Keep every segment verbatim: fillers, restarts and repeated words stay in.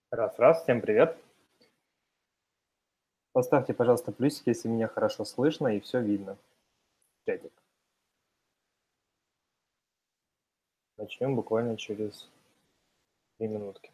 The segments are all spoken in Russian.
Раз-раз, всем привет. Поставьте, пожалуйста, плюсики, если меня хорошо слышно и все видно. Чатик. Начнем буквально через три минутки.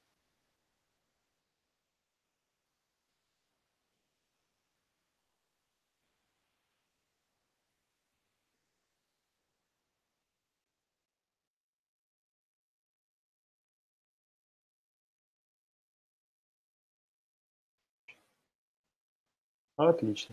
Отлично.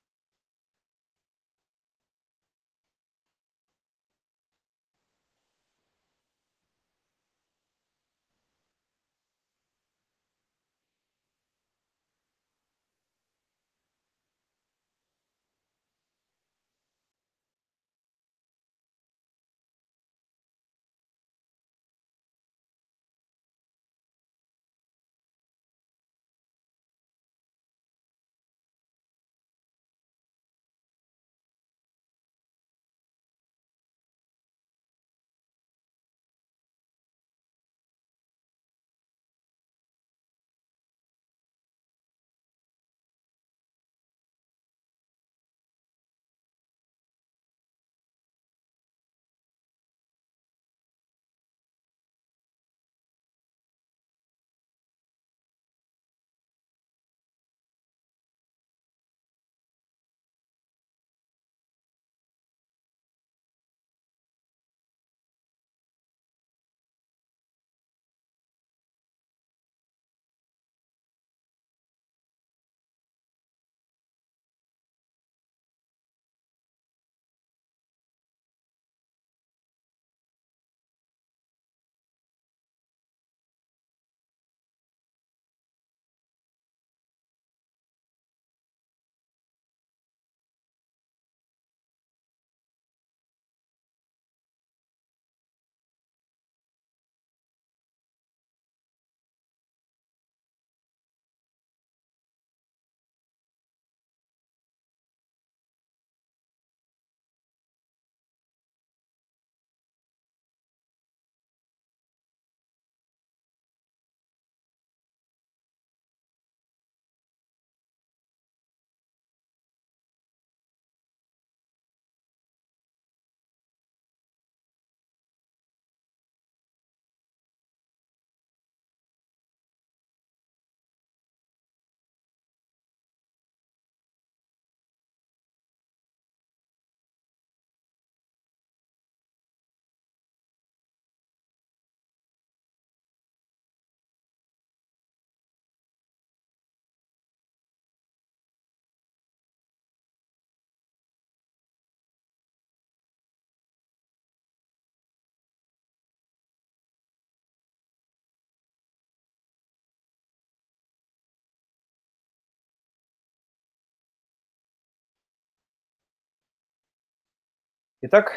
Итак,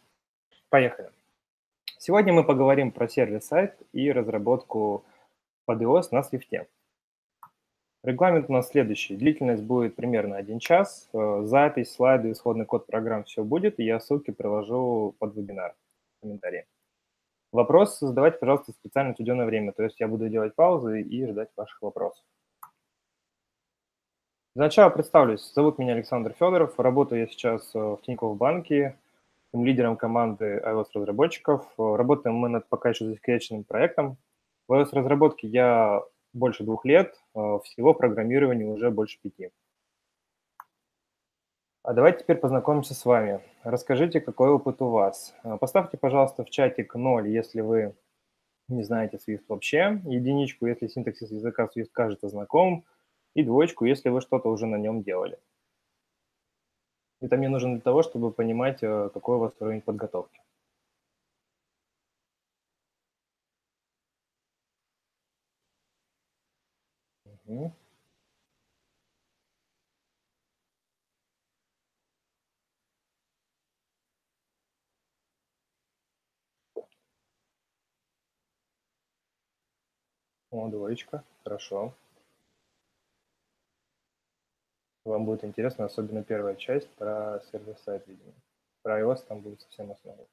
поехали. Сегодня мы поговорим про сервис-сайт и разработку под iOS на Swift. Регламент у нас следующий. Длительность будет примерно один час. Э, Запись, слайды, исходный код программ, все будет. И я ссылки приложу под вебинар в комментарии. Вопросы задавайте, пожалуйста, в специально отведенное время. То есть я буду делать паузы и ждать ваших вопросов. Для начала представлюсь. Зовут меня Александр Федоров. Работаю я сейчас э, в Тинькофф банке, лидером команды iOS-разработчиков. Э, Работаем мы над пока еще засекреченным проектом. В iOS-разработке я больше двух лет, э, всего программированию уже больше пяти. А давайте теперь познакомимся с вами. Расскажите, какой опыт у вас. Э, Поставьте, пожалуйста, в чатик ноль, если вы не знаете Swift вообще, единичку, если синтаксис языка Swift кажется знакомым, и двоечку, если вы что-то уже на нем делали. Это мне нужно для того, чтобы понимать, э, какой у вас уровень подготовки. Мгм. О, двоечка, хорошо. Вам будет интересно, особенно первая часть про сервер-сайт, видимо. Про iOS там будет совсем основа.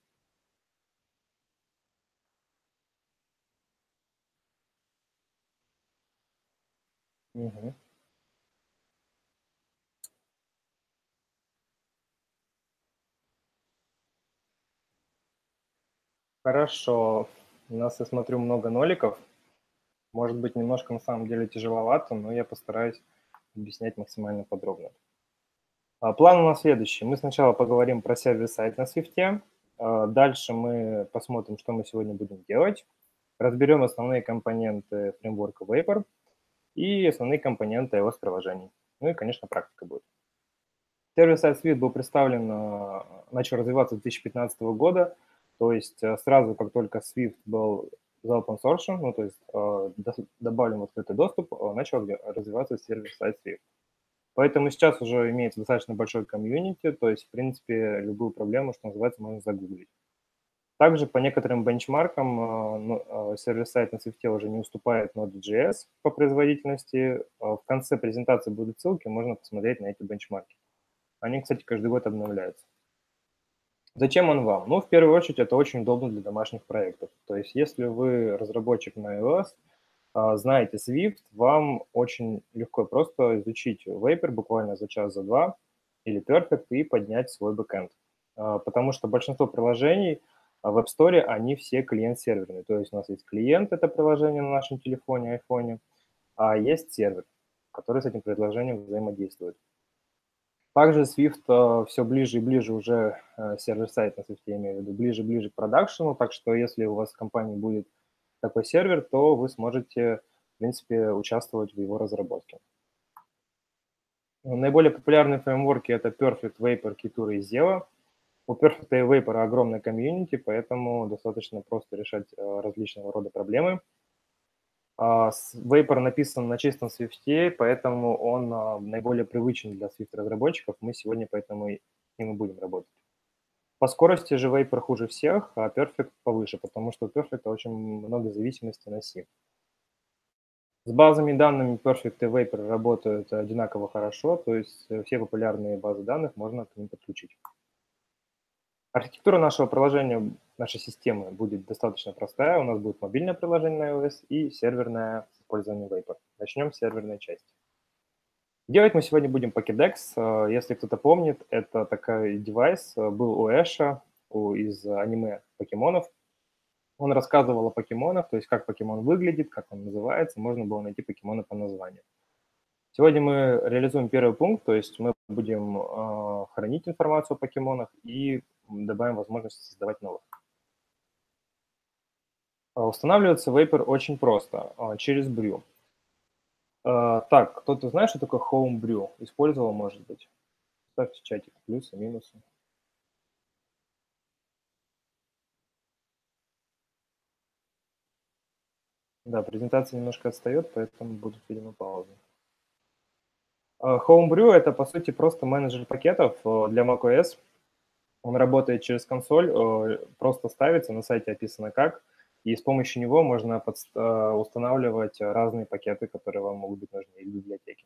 Мгм. Хорошо. У нас, я смотрю, много ноликов. Может быть, немножко на самом деле тяжеловато, но я постараюсь объяснять максимально подробно. А, План у нас следующий. Мы сначала поговорим про сервис-сайт на Swift. а, Дальше мы посмотрим, что мы сегодня будем делать. Разберем основные компоненты фреймворка Vapor и основные компоненты iOS-приложений. Ну и, конечно, практика будет. Сервис-сайт Swift был представлен, а, начал развиваться с две тысячи пятнадцатого года, то есть а, сразу, как только Swift был за open source, ну, то есть а, дос- добавлен в открытый доступ, а, начал развиваться сервис-сайт Swift. Поэтому сейчас уже имеется достаточно большой комьюнити, то есть, в принципе, любую проблему, что называется, можно загуглить. Также по некоторым бенчмаркам а, ну, а, сервис-сайт на Swift уже не уступает Node.js по производительности. А, В конце презентации будут ссылки, можно посмотреть на эти бенчмарки. Они, кстати, каждый год обновляются. Зачем он вам? Ну, в первую очередь, это очень удобно для домашних проектов. То есть, если вы разработчик на iOS, а, знаете Swift, вам очень легко и просто изучить Vapor буквально за час, за два, или Perfect и поднять свой бэкэнд. А, Потому что большинство приложений а, в App Store, они все клиент-серверные. То есть у нас есть клиент, это приложение на нашем телефоне, айфоне, а есть сервер, который с этим приложением взаимодействует. Также Swift все ближе и ближе уже, э, сервер-сайт на Swift, я имею в виду, ближе и ближе к продакшену, так что если у вас в компании будет такой сервер, то вы сможете, в принципе, участвовать в его разработке. Наиболее популярные фреймворки – это Perfect, Vapor, Kitura и Zeo. У Perfect и Vapor огромная комьюнити, поэтому достаточно просто решать э, различного рода проблемы. А, с- Vapor написан на чистом Swift, поэтому он а, наиболее привычен для Swift-разработчиков. Мы сегодня поэтому и им и будем работать. По скорости же Vapor хуже всех, а Perfect повыше, потому что у Perfect очень много зависимости на C. С базами данными Perfect и Vapor работают одинаково хорошо, то есть э, все популярные базы данных можно к ним подключить. Архитектура нашего приложения, нашей системы будет достаточно простая. У нас будет мобильное приложение на iOS и серверное с использованием Vapor. Начнем с серверной части. Делать мы сегодня будем Pokédex. Э, Если кто-то помнит, это такой девайс, э, был у Эша, у, из аниме покемонов. Он рассказывал о покемонах, то есть как покемон выглядит, как он называется, можно было найти покемона по названию. Сегодня мы реализуем первый пункт, то есть мы будем э, хранить информацию о покемонах и добавим возможность создавать новых. А, Устанавливается Vapor очень просто, а, через Brew. А, Так, кто-то знает, что такое Homebrew? Использовал, может быть? Ставьте в чатик плюсы, минусы. Да, презентация немножко отстает, поэтому будут, видимо, паузы. А, Homebrew – это, по сути, просто менеджер пакетов э, для macOS. Он работает через консоль, э, просто ставится, на сайте описано как, и с помощью него можно подст- э, устанавливать разные пакеты, которые вам могут быть нужны, или библиотеки.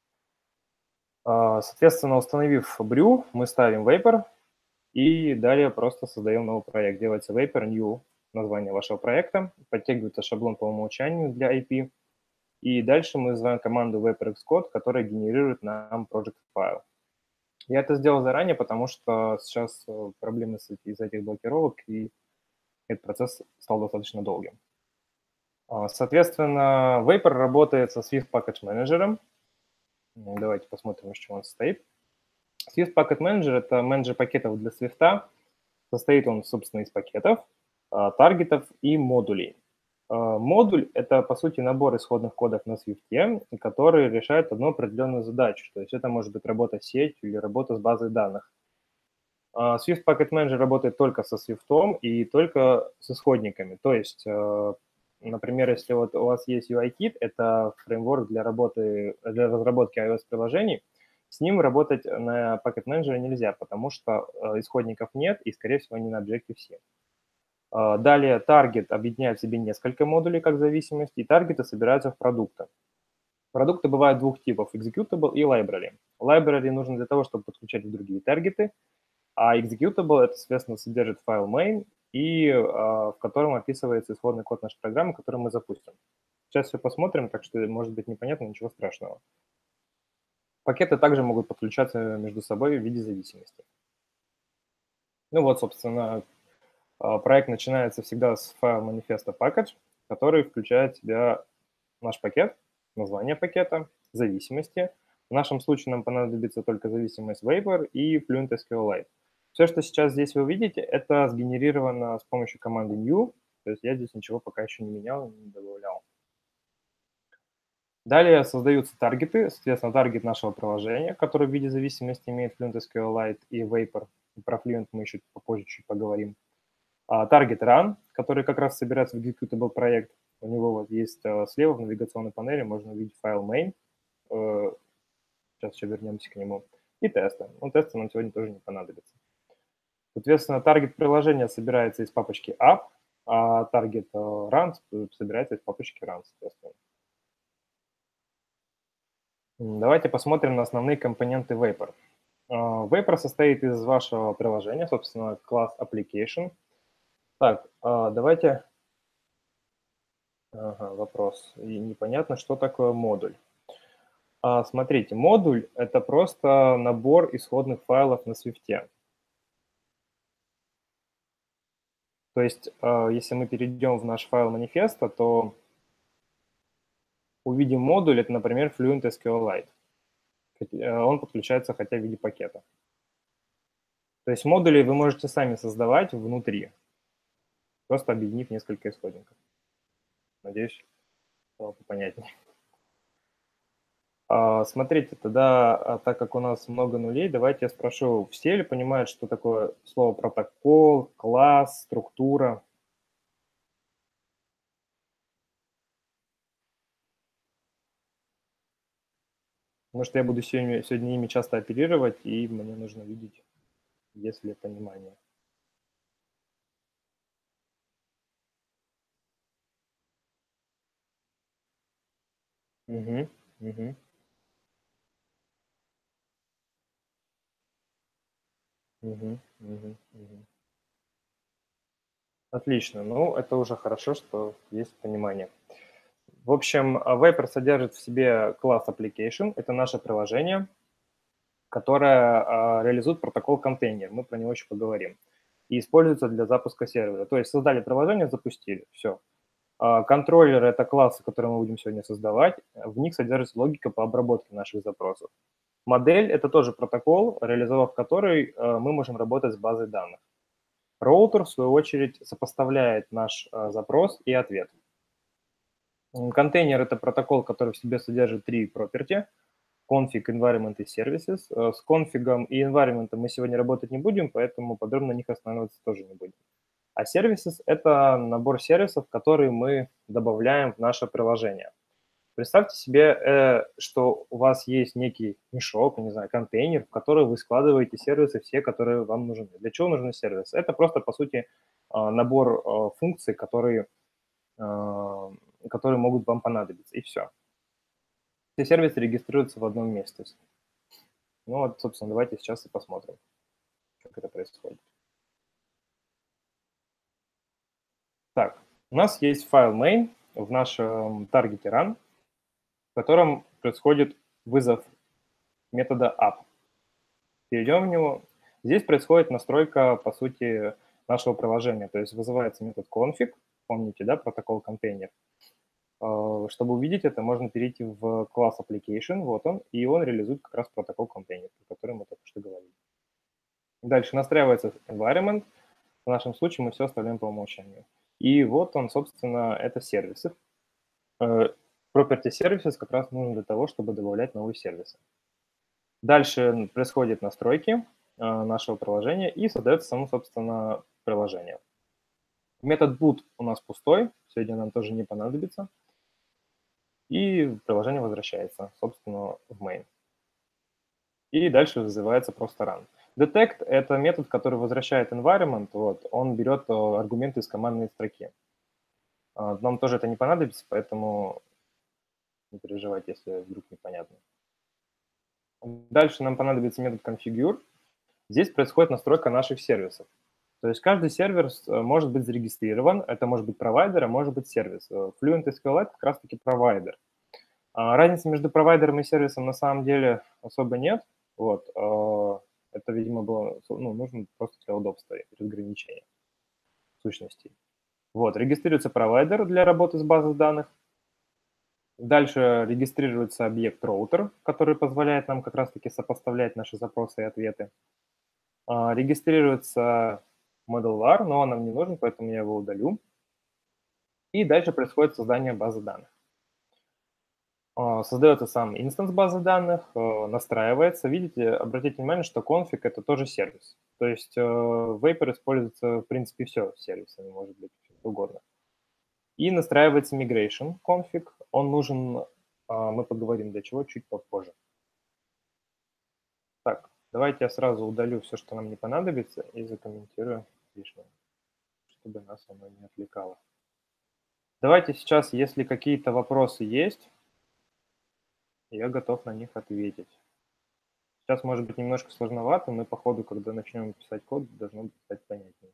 А, Соответственно, установив Brew, мы ставим Vapor, и далее просто создаем новый проект. Делается Vapor New, название вашего проекта, подтягивается шаблон по умолчанию для ай пи, и дальше мы вызываем команду Vapor Xcode, которая генерирует нам project файл. Я это сделал заранее, потому что сейчас э, проблемы с эти- из-за этих блокировок, и этот процесс стал достаточно долгим. А, Соответственно, Vapor работает со Swift Package Manager. Давайте посмотрим, из чего он состоит. Swift Packet Manager – это менеджер пакетов для Swift. Состоит он, собственно, из пакетов, а, таргетов и модулей. А, Модуль – это, по сути, набор исходных кодов на Swift, который решает одну определенную задачу. То есть это может быть работа с сетью или работа с базой данных. А, Swift Packet Manager работает только со Swift и только с исходниками. То есть, э, например, если вот у вас есть ю ай-кит, это фреймворк для работы, для разработки iOS-приложений, с ним работать на Packet Manager нельзя, потому что э, исходников нет и, скорее всего, они на Objective-C. А, Далее Target объединяет в себе несколько модулей как зависимости, и таргеты собираются в продукты. Продукты бывают двух типов – Executable и Library. Library нужно для того, чтобы подключать в другие таргеты, а executable – это, соответственно, содержит файл main, и а, в котором описывается исходный код нашей программы, который мы запустим. Сейчас все посмотрим, так что, может быть, непонятно, ничего страшного. Пакеты также могут подключаться между собой в виде зависимости. Ну вот, собственно, а, проект начинается всегда с файла манифеста package, который включает в себя наш пакет, название пакета, зависимости. В нашем случае нам понадобится только зависимость Vapor и Fluent SQLite. Все, что сейчас здесь вы видите, это сгенерировано с помощью команды new, то есть я здесь ничего пока еще не менял, не добавлял. Далее создаются таргеты, соответственно, таргет нашего приложения, который в виде зависимости имеет Fluent SQLite и Vapor. Про Fluent мы еще попозже чуть поговорим. Таргет run, который как раз собирается в executable проект. У него вот есть слева в навигационной панели, можно увидеть файл main. Сейчас еще вернемся к нему. И тесты. Ну, тесты нам сегодня тоже не понадобятся. Соответственно, таргет приложения собирается из папочки app, а таргет run собирается из папочки run, соответственно. Давайте посмотрим на основные компоненты Vapor. Vapor состоит из вашего приложения, собственно, класс application. Так, давайте... Ага, вопрос. И непонятно, что такое модуль. А, смотрите, модуль – это просто набор исходных файлов на Swift. То есть, если мы перейдем в наш файл манифеста, то увидим модуль, это, например, Fluent SQLite. Он подключается хотя в виде пакета. То есть модули вы можете сами создавать внутри, просто объединив несколько исходников. Надеюсь, стало понятнее. Смотрите, тогда, так как у нас много нулей, давайте я спрошу, все ли понимают, что такое слово протокол, класс, структура? Потому что я буду сегодня, сегодня ими часто оперировать, и мне нужно видеть, есть ли понимание. Угу, угу. Угу, угу, угу. Отлично. Ну, это уже хорошо, что есть понимание. В общем, Vapor содержит в себе класс application. Это наше приложение, которое а, реализует протокол контейнер. Мы про него еще поговорим. И используется для запуска сервера. То есть создали приложение, запустили. Все. А, контроллеры – это классы, которые мы будем сегодня создавать. В них содержится логика по обработке наших запросов. Модель – это тоже протокол, реализовав который, мы можем работать с базой данных. Роутер, в свою очередь, сопоставляет наш запрос и ответ. Контейнер – это протокол, который в себе содержит три property – config, environment и services. С конфигом и environment мы сегодня работать не будем, поэтому подробно на них останавливаться тоже не будем. А services – это набор сервисов, которые мы добавляем в наше приложение. Представьте себе, что у вас есть некий мешок, не знаю, контейнер, в который вы складываете сервисы все, которые вам нужны. Для чего нужны сервисы? Это просто, по сути, набор функций, которые, которые могут вам понадобиться, и все. Все сервисы регистрируются в одном месте. Ну вот, собственно, давайте сейчас и посмотрим, как это происходит. Так, у нас есть файл main в нашем таргете run, в котором происходит вызов метода app. Перейдем в него. Здесь происходит настройка, по сути, нашего приложения. То есть вызывается метод config, помните, да, протокол контейнер. Чтобы увидеть это, можно перейти в класс application, вот он, и он реализует как раз протокол контейнер, о котором мы только что говорили. Дальше настраивается environment. В нашем случае мы все оставляем по умолчанию. И вот он, собственно, это сервисы. Property services как раз нужен для того, чтобы добавлять новые сервисы. Дальше происходят настройки нашего приложения и создается само, собственно, приложение. Метод boot у нас пустой, сегодня нам тоже не понадобится. И приложение возвращается, собственно, в main. И дальше вызывается просто run. Detect – это метод, который возвращает environment. Вот, он берет аргументы из командной строки. Нам тоже это не понадобится, поэтому не переживайте, если вдруг непонятно. Дальше нам понадобится метод configure. Здесь происходит настройка наших сервисов. То есть каждый сервер с- э, может быть зарегистрирован, это может быть провайдер, а может быть сервис. Э, Fluent эс кью эль как раз-таки провайдер. А разницы между провайдером и сервисом на самом деле особо нет. Вот. э, Это, видимо, было ну, нужно просто для удобства и разграничения сущностей. Вот. Регистрируется провайдер для работы с базой данных. Дальше регистрируется объект роутер, который позволяет нам как раз-таки сопоставлять наши запросы и ответы. А, Регистрируется modular, но он нам не нужен, поэтому я его удалю. И дальше происходит создание базы данных. А, Создается сам инстанс базы данных, э, настраивается. Видите, обратите внимание, что конфиг – это тоже сервис. То есть э, в Vapor используется, в принципе, все сервисами, может быть, что угодно. И настраивается migration конфиг. Он нужен, а, мы поговорим для чего, чуть попозже. Так, давайте я сразу удалю все, что нам не понадобится, и закомментирую лишнее, чтобы нас оно не отвлекало. Давайте сейчас, если какие-то вопросы есть, я готов на них ответить. Сейчас может быть немножко сложновато, но по ходу, когда начнем писать код, должно стать понятнее.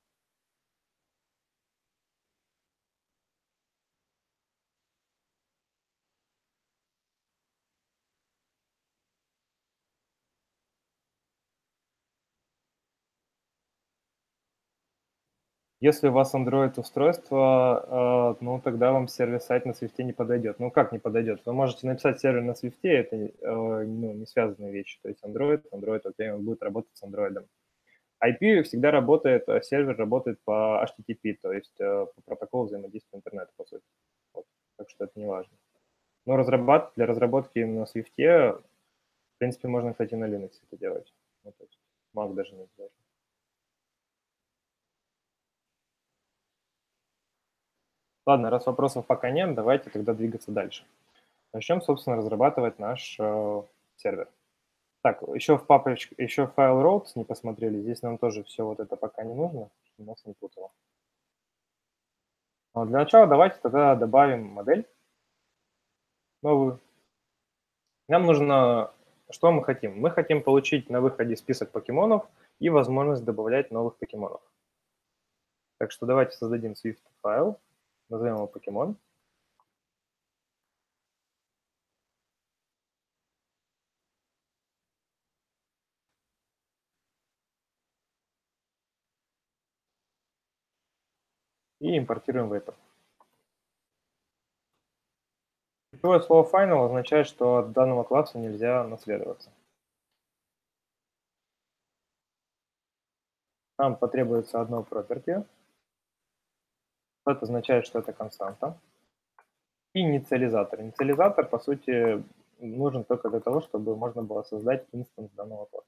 Если у вас Android-устройство, э, ну, тогда вам сервер-сайт на Swift не подойдет. Ну, как не подойдет? Вы можете написать сервер на Swift, это э, ну, не связанные вещи. То есть Android, Android, окей, он будет работать с Android. ай пи всегда работает, э, сервер работает по эйч ти ти пи, то есть э, по протоколу взаимодействия интернета, по сути. Вот. Так что это не важно. Но разработ... для разработки на Swift, в принципе, можно, кстати, на Linux это делать. Ну, то есть Mac даже не обязательно. Ладно, раз вопросов пока нет, давайте тогда двигаться дальше. Начнем, собственно, разрабатывать наш э, сервер. Так, еще в папочке, еще файл routes не посмотрели. Здесь нам тоже все вот это пока не нужно, чтобы нас не путало. Но для начала давайте тогда добавим модель новую. Нам нужно, что мы хотим? Мы хотим получить на выходе список покемонов и возможность добавлять новых покемонов. Так что давайте создадим Swift файл, назовем его покемон. И импортируем Vapor. Ключевое слово final означает, что от данного класса нельзя наследоваться. Нам потребуется одно property. Это означает, что это константа. И инициализатор. Инициализатор, по сути, нужен только для того, чтобы можно было создать инстанс данного класса.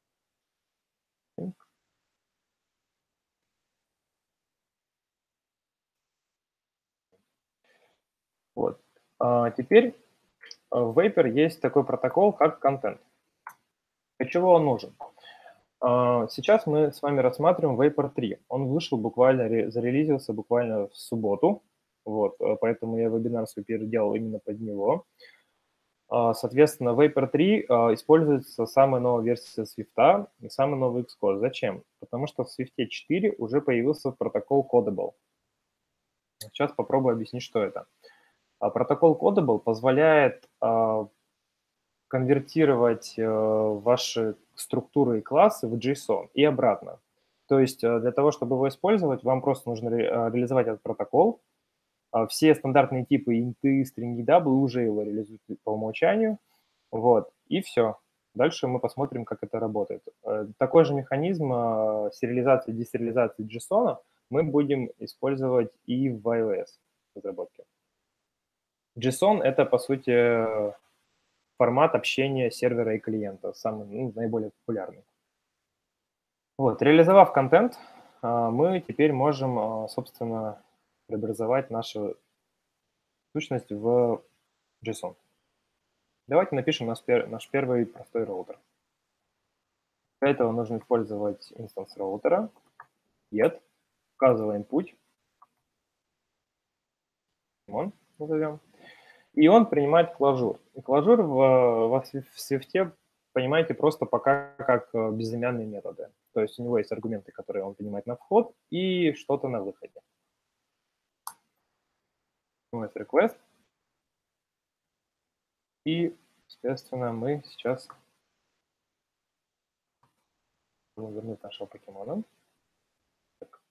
Вот. А теперь в Vapor есть такой протокол, как контент. Для чего он нужен? А, Сейчас мы с вами рассматриваем Vapor три. Он вышел буквально, зарелизился буквально в субботу. Вот, поэтому я вебинар свой переделал именно под него. А, Соответственно, Vapor три а, используется самая новая версия Swift и самый новый Xcode. Зачем? Потому что в Swift четыре уже появился протокол Codable. Сейчас попробую объяснить, что это. А, Протокол Codable позволяет а, конвертировать э, ваши структуры и классы в JSON и обратно. То есть э, для того, чтобы его использовать, вам просто нужно ре, э, реализовать этот протокол. А Все стандартные типы инты, стринги, даблы уже его реализуют по умолчанию. Вот, и все. Дальше мы посмотрим, как это работает. Э, Такой же механизм э, сериализации и десериализации JSON мы будем использовать и в iOS разработке. JSON – это, по сути, формат общения сервера и клиента, самый ну, наиболее популярный. Вот, реализовав контент, а, мы теперь можем, а, собственно, преобразовать нашу сущность в JSON. Давайте напишем наш, наш первый простой роутер. Для этого нужно использовать инстанс роутера, get, указываем путь, он назовем, и он принимает клажур. И клажур в, в Swift, понимаете, просто пока как безымянные методы. То есть у него есть аргументы, которые он принимает на вход, и что-то на выходе. Ну, это request. И, соответственно, мы сейчас можем вернуть нашего покемона. Так.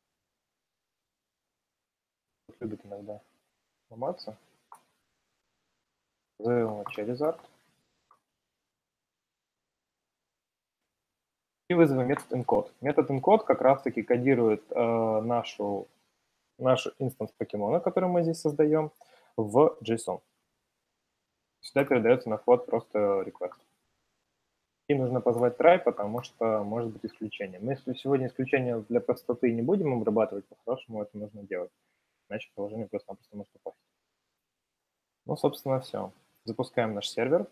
Любит иногда ломаться. Назовем его Charizard. И вызовем метод encode. Метод encode как раз-таки кодирует э, нашу, наш инстанс покемона, который мы здесь создаем, в JSON. Сюда передается на вход просто request. И нужно позвать try, потому что может быть исключение. Мы если сегодня исключение для простоты не будем обрабатывать, по-хорошему это нужно делать. Иначе приложение просто-напросто может упасть. Ну, собственно, все. Запускаем наш сервер.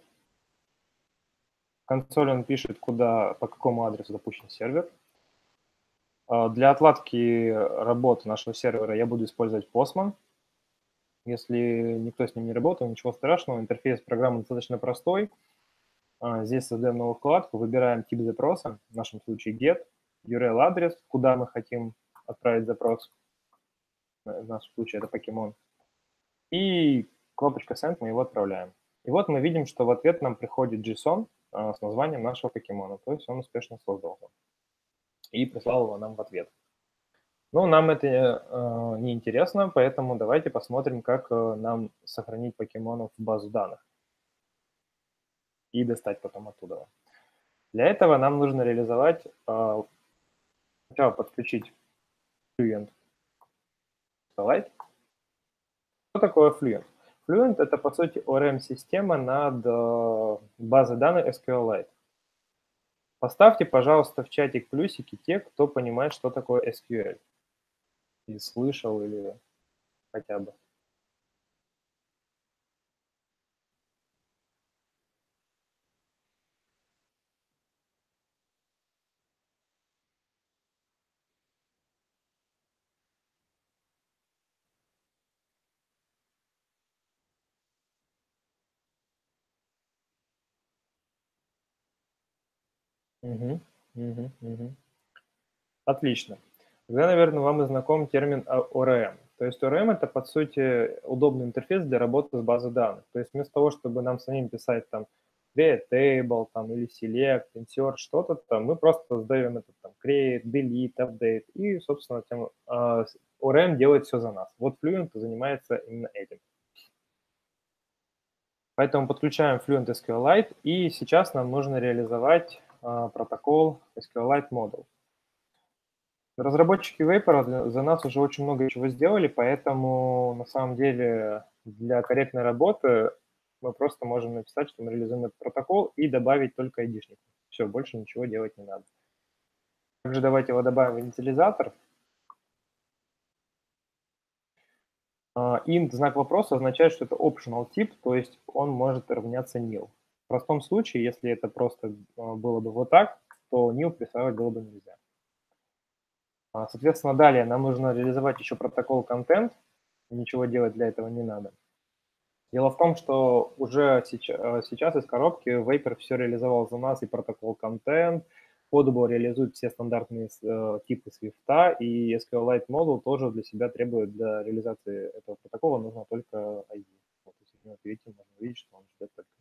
В консоли он пишет, куда, по какому адресу запущен сервер. Для отладки работы нашего сервера я буду использовать Postman. Если никто с ним не работал, ничего страшного. Интерфейс программы достаточно простой. Здесь создаем новую вкладку, выбираем тип запроса, в нашем случае get, ю ар эл-адрес, куда мы хотим отправить запрос. В нашем случае это покемон. И кнопочка Send, мы его отправляем. И вот мы видим, что в ответ нам приходит JSON с названием нашего покемона. То есть он успешно создал его. И прислал его нам в ответ. Но нам это э, не интересно, поэтому давайте посмотрим, как э, нам сохранить покемонов в базу данных и достать потом оттуда. Для этого нам нужно реализовать, э, сначала подключить Fluent SQLite. Что такое Fluent? Fluent – это, по сути, о эр эм-система над э, базой данных SQLite. Поставьте, пожалуйста, в чатик плюсики те, кто понимает, что такое эс кью эль. И слышал, или хотя бы. Угу, угу, угу. Отлично. Тогда, наверное, вам и знаком термин о эр эм. То есть о эр эм – это, по сути, удобный интерфейс для работы с базой данных. То есть вместо того, чтобы нам самим писать там create table там, или select, insert, что-то там, мы просто создаем этот там create, delete, update, и, собственно, тем, э, о эр эм делает все за нас. Вот Fluent занимается именно этим. Поэтому подключаем Fluent SQLite, и сейчас нам нужно реализовать э, протокол SQLite Model. Разработчики Vapor за нас уже очень много чего сделали, поэтому на самом деле для корректной работы мы просто можем написать, что мы реализуем этот протокол и добавить только айдишник. Все, больше ничего делать не надо. Также давайте его добавим в инициализатор. Int знак вопроса означает, что это optional тип, то есть он может равняться nil. В простом случае, если это просто было бы вот так, то nil присваивать было бы нельзя. Соответственно, далее нам нужно реализовать еще протокол content. Ничего делать для этого не надо. Дело в том, что уже сейчас, сейчас из коробки Vapor все реализовал за нас, и протокол content, Audible реализует все стандартные э, типы Swift, и SQLite Model тоже для себя требует для реализации этого протокола нужно только ай ди. Вот, если вы видите, можно увидеть, что он ждет только.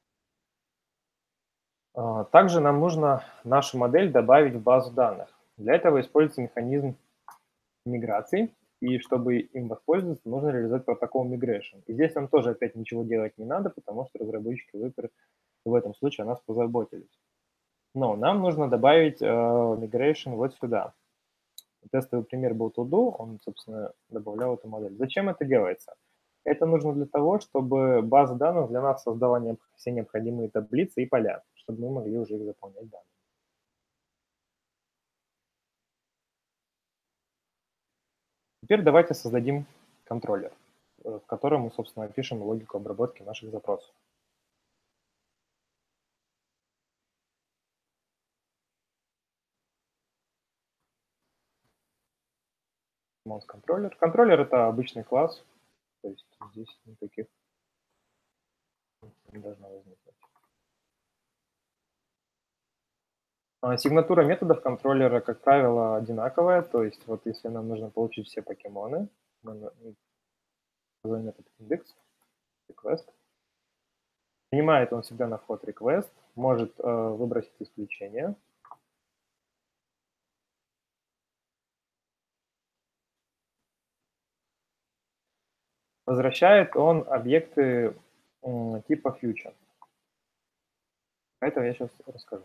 А, также нам нужно нашу модель добавить в базу данных. Для этого используется механизм миграции. И чтобы им воспользоваться, нужно реализовать протокол migration. И здесь нам тоже опять ничего делать не надо, потому что разработчики Vapor в этом случае о нас позаботились. Но нам нужно добавить э, migration вот сюда. Тестовый пример был to-do, он, собственно, добавлял эту модель. Зачем это делается? Это нужно для того, чтобы база данных для нас создала все необходимые таблицы и поля, чтобы мы могли уже их заполнять данными. Теперь давайте создадим контроллер, в котором мы, собственно, опишем логику обработки наших запросов. Контроллер. Контроллер – это обычный класс, то есть здесь никаких не должно возникнуть. А, Сигнатура методов контроллера, как правило, одинаковая. То есть вот если нам нужно получить все покемоны, мы на- ну, назовем метод индекс, request. Принимает он всегда на вход request, может э, выбросить исключение. Возвращает он объекты м, типа future. Это я сейчас расскажу.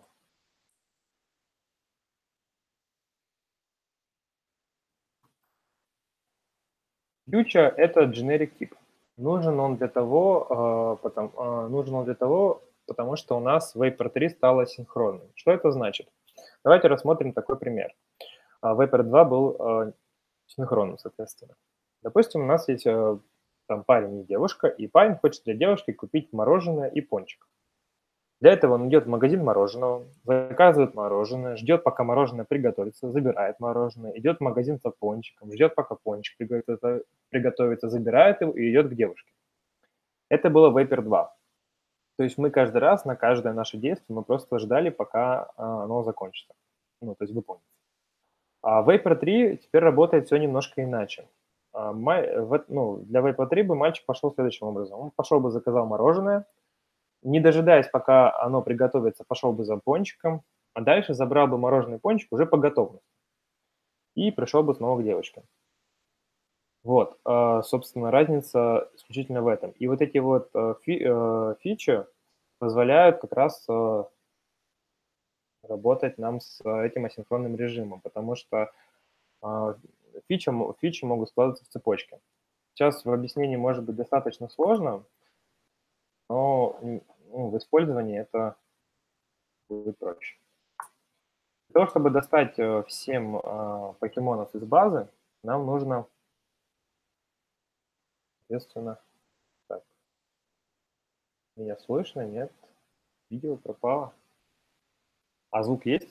Future — это generic тип. Нужен он для того, э, потом, э, нужен он для того, потому что у нас Vapor три стало синхронным. Что это значит? Давайте рассмотрим такой пример. А Vapor два был э, синхронным, соответственно. Допустим, у нас есть э, там парень и девушка, и парень хочет для девушки купить мороженое и пончик. Для этого он идет в магазин мороженого, заказывает мороженое, ждет, пока мороженое приготовится, забирает мороженое, идет в магазин за пончиком, ждет, пока пончик приготовится, приготовится, забирает его и идет к девушке. Это было Vapor два. То есть мы каждый раз на каждое наше действие мы просто ждали, пока а, оно закончится. Ну, то есть выполнится. А Vapor три теперь работает все немножко иначе. А, ма- в- ну, для Vapor три бы мальчик пошел следующим образом. Он пошел бы, заказал мороженое, не дожидаясь, пока оно приготовится, пошел бы за пончиком, а дальше забрал бы мороженый пончик уже по готовности и пришел бы снова к девочке. Вот, а, собственно, разница исключительно в этом. И вот эти вот э, фи- э, фичи позволяют как раз э, работать нам с э, этим асинхронным режимом, потому что а, фичи, мо- фичи могут складываться в цепочке. Сейчас в объяснении может быть достаточно сложно, но м, ну, в использовании это будет проще. Для того, чтобы достать э, всем а, покемонов из базы, нам нужно, соответственно, так, меня слышно, нет, видео пропало. А звук есть?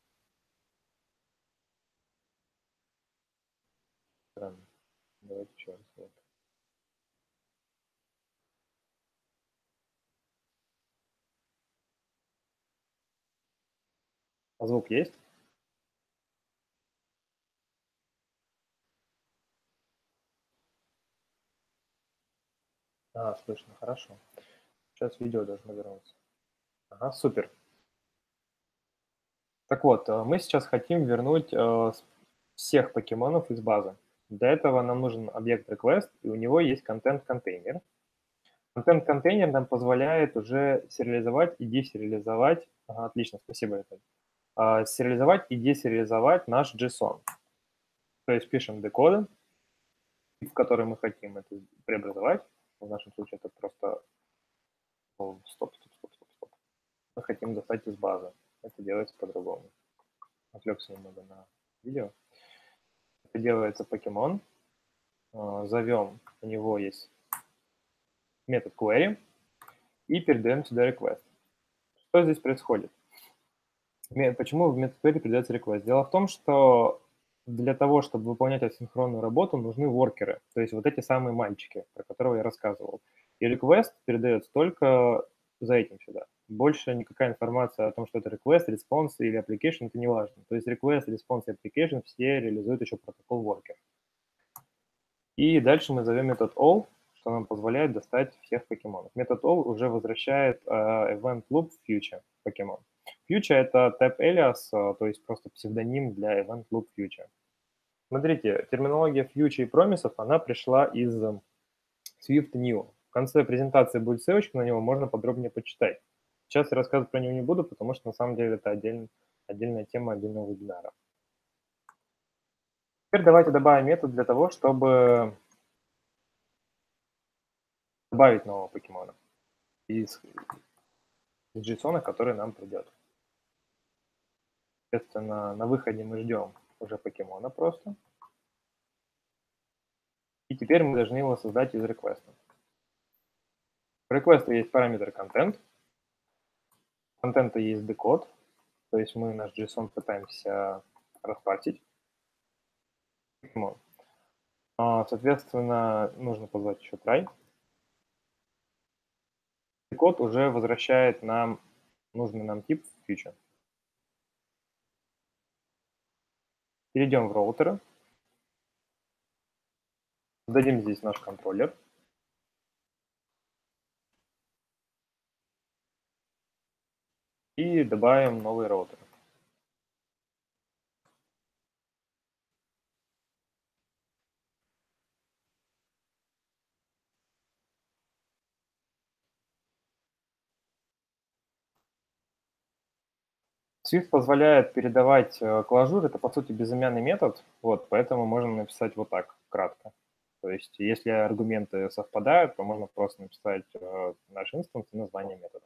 Странно. Давайте еще раз. Вот. А звук есть? А, слышно, хорошо. Сейчас видео должно вернуться. Ага, супер. Так вот, э, мы сейчас хотим вернуть э, с- всех покемонов из базы. Для этого нам нужен объект request, и у него есть контент-контейнер. Контент-контейнер нам позволяет уже сериализовать и десериализовать. Ага, отлично, спасибо, это. А, сериализовать и десериализовать наш JSON. То есть пишем декоды, в который мы хотим это преобразовать. В нашем случае это просто о, стоп, стоп, стоп, стоп, стоп. Мы хотим достать из базы. Это делается по-другому. Отвлекся немного на видео. Это делается покемон. А, Зовем, у него есть метод query и передаем сюда request. Что здесь происходит? Почему в метод query передается request? Дело в том, что для того, чтобы выполнять асинхронную работу, нужны воркеры, то есть вот эти самые мальчики, про которого я рассказывал. И request передается только за этим сюда. Больше никакая информация о том, что это request, response или application, это не важно. То есть request, response и application все реализуют еще протокол worker. И дальше мы зовем метод all, что нам позволяет достать всех покемонов. Метод all уже возвращает uh, event loop future покемон. Future — это type alias, uh, то есть просто псевдоним для event loop future. Смотрите, терминология future и промисов, она пришла из Swift New. В конце презентации будет ссылочка на него, можно подробнее почитать. Сейчас я рассказывать про него не буду, потому что на самом деле это отдельно, отдельная тема отдельного вебинара. Теперь давайте добавим метод для того, чтобы добавить нового покемона из из JSON, который нам придет. Соответственно, на выходе мы ждем уже покемона просто. И теперь мы должны его создать из реквеста. У реквеста есть параметр content. У контента есть декод, то есть мы наш JSON пытаемся распартить. Покемон. Соответственно, нужно позвать еще try. Декод уже возвращает нам нужный нам тип future. Перейдем в роутеры. Дадим здесь наш контроллер. И добавим новый роутер. Swift позволяет передавать э, клажур, это по сути безымянный метод, вот, поэтому можно написать вот так, кратко. То есть если аргументы совпадают, то можно просто написать э, наш инстанс и название метода.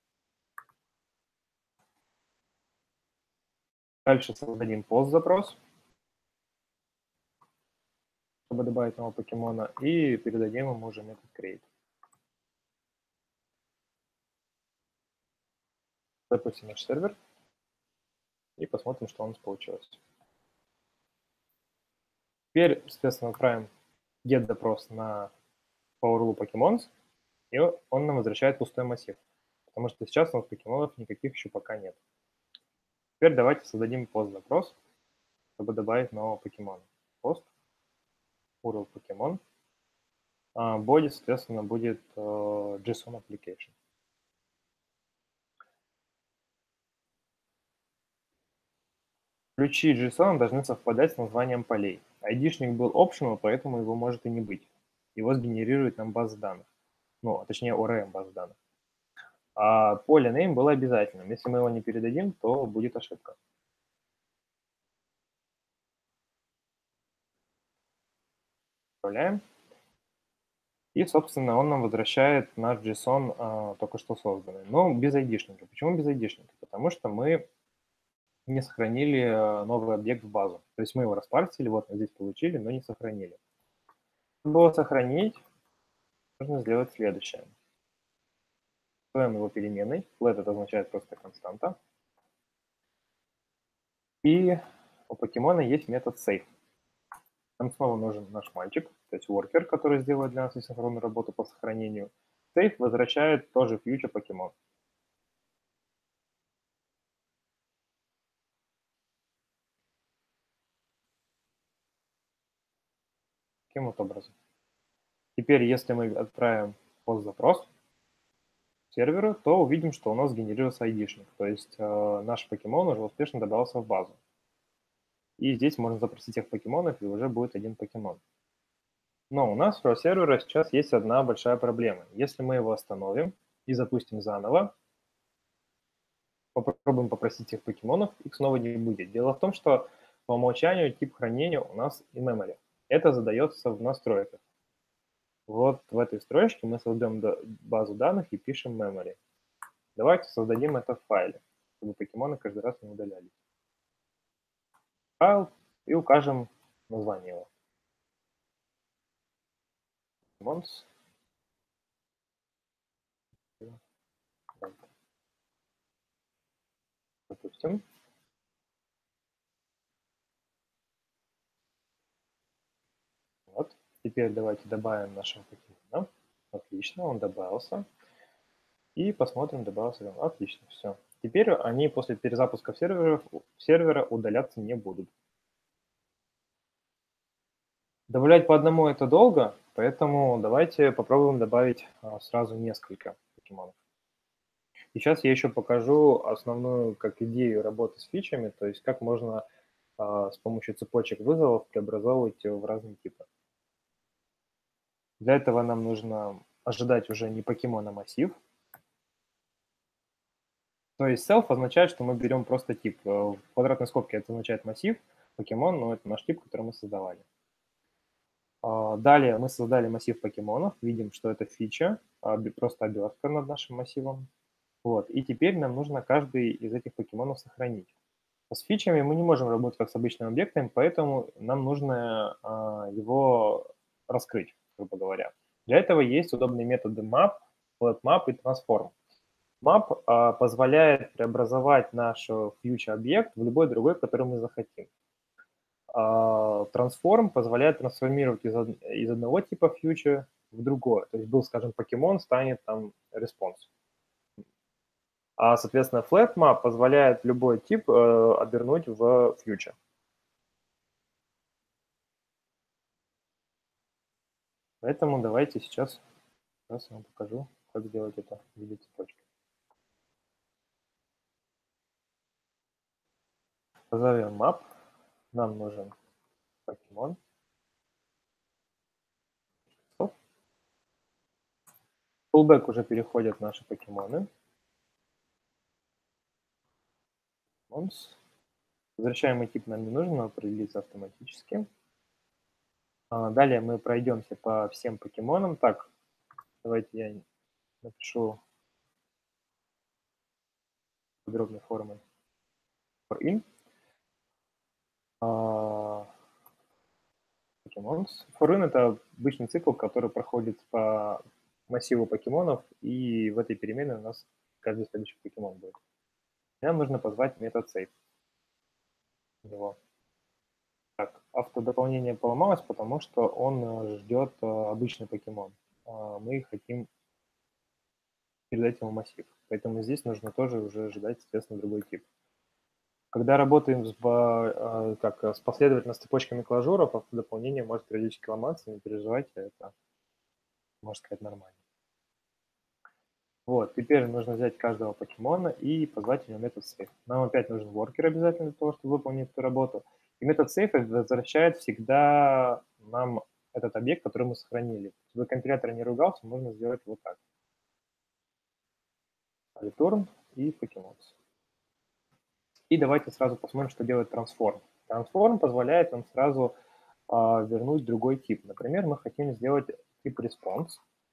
Дальше создадим пост-запрос, чтобы добавить нового покемона, и передадим ему уже метод create. Запустим наш сервер и посмотрим, что у нас получилось. Теперь, соответственно, отправим get запрос на powerloop Pokemons, и он нам возвращает пустой массив, потому что сейчас у нас покемонов никаких еще пока нет. Теперь давайте создадим пост-запрос, чтобы добавить нового покемона. Пост, урл покемон, body, соответственно, будет JSON application. Ключи JSON должны совпадать с названием полей. Айдишник был optional, поэтому его может и не быть. Его сгенерирует нам база данных. Ну, а точнее, о эр эм база данных. А поле name было обязательным. Если мы его не передадим, то будет ошибка. Отправляем. И, собственно, он нам возвращает наш JSON а, только что созданный. Но без айдишника. Почему без айдишника? Потому что мы не сохранили новый объект в базу. То есть мы его распарсили, вот мы здесь получили, но не сохранили. Чтобы его сохранить, нужно сделать следующее. Назовем его переменной. Flat это означает просто константа. И у покемона есть метод save. Нам снова нужен наш мальчик, то есть worker, который сделает для нас асинхронную работу по сохранению. Save возвращает тоже future покемон. Таким вот образом. Теперь, если мы отправим пост-запрос серверу, то увидим, что у нас генерировался айдишник. То есть э, наш покемон уже успешно добрался в базу. И здесь можно запросить всех покемонов, и уже будет один покемон. Но у нас у сервера сейчас есть одна большая проблема. Если мы его остановим и запустим заново, попробуем попросить всех покемонов, их снова не будет. Дело в том, что по умолчанию тип хранения у нас in memory. Это задается в настройках. Вот в этой строчке мы создаем базу данных и пишем memory. Давайте создадим это в файле, чтобы покемоны каждый раз не удалялись. Файл и укажем название его. Pokemons. Допустим. Вот. Теперь давайте добавим нашего покемона. Отлично, он добавился. И посмотрим, добавился ли он. Отлично, все. Теперь они после перезапуска сервера, сервера удаляться не будут. Добавлять по одному это долго, поэтому давайте попробуем добавить сразу несколько покемонов. И сейчас я еще покажу основную как идею работы с фичами, то есть как можно с помощью цепочек вызовов преобразовывать в разные типы. Для этого нам нужно ожидать уже не покемон, а массив. То есть self означает, что мы берем просто тип. В квадратной скобке это означает массив, покемон, но это наш тип, который мы создавали. Далее мы создали массив покемонов, видим, что это фича, просто обертка над нашим массивом. Вот. И теперь нам нужно каждый из этих покемонов сохранить. С фичами мы не можем работать как с обычным объектом, поэтому нам нужно его раскрыть, грубо говоря. Для этого есть удобные методы map, flatMap и transform. Map а, позволяет преобразовать наш future объект в любой другой, который мы захотим. А, transform позволяет трансформировать из, из одного типа future в другое. То есть был, скажем, покемон, станет там response. А, соответственно, flat map позволяет любой тип э, обернуть в future. Поэтому давайте сейчас, сейчас я вам покажу, как сделать это в виде цепочки. Позовем map. Нам нужен покемон. В Callback уже переходят наши покемоны. Возвращаемый тип нам не нужен, он определится автоматически. Далее мы пройдемся по всем покемонам. Так, давайте я напишу подробной формой for in. Покемон. For in — это обычный цикл, который проходит по массиву покемонов, и в этой переменной у нас каждый следующий покемон будет. Нам нужно позвать метод save. Его. Так, автодополнение поломалось, потому что он ждет обычный покемон. Мы хотим передать ему массив. Поэтому здесь нужно тоже уже ожидать, соответственно, другой тип. Когда работаем с, как, с последовательно с цепочками клажуров, автодополнение может периодически ломаться, не переживайте, это, можно сказать, нормально. Вот, теперь нужно взять каждого покемона и позвать его метод save. Нам опять нужен worker обязательно для того, чтобы выполнить эту работу. И метод save возвращает всегда нам этот объект, который мы сохранили. Чтобы компилятор не ругался, можно сделать вот так. Return и покемонс. И давайте сразу посмотрим, что делает transform. Transform позволяет нам сразу а, вернуть другой тип. Например, мы хотим сделать тип response.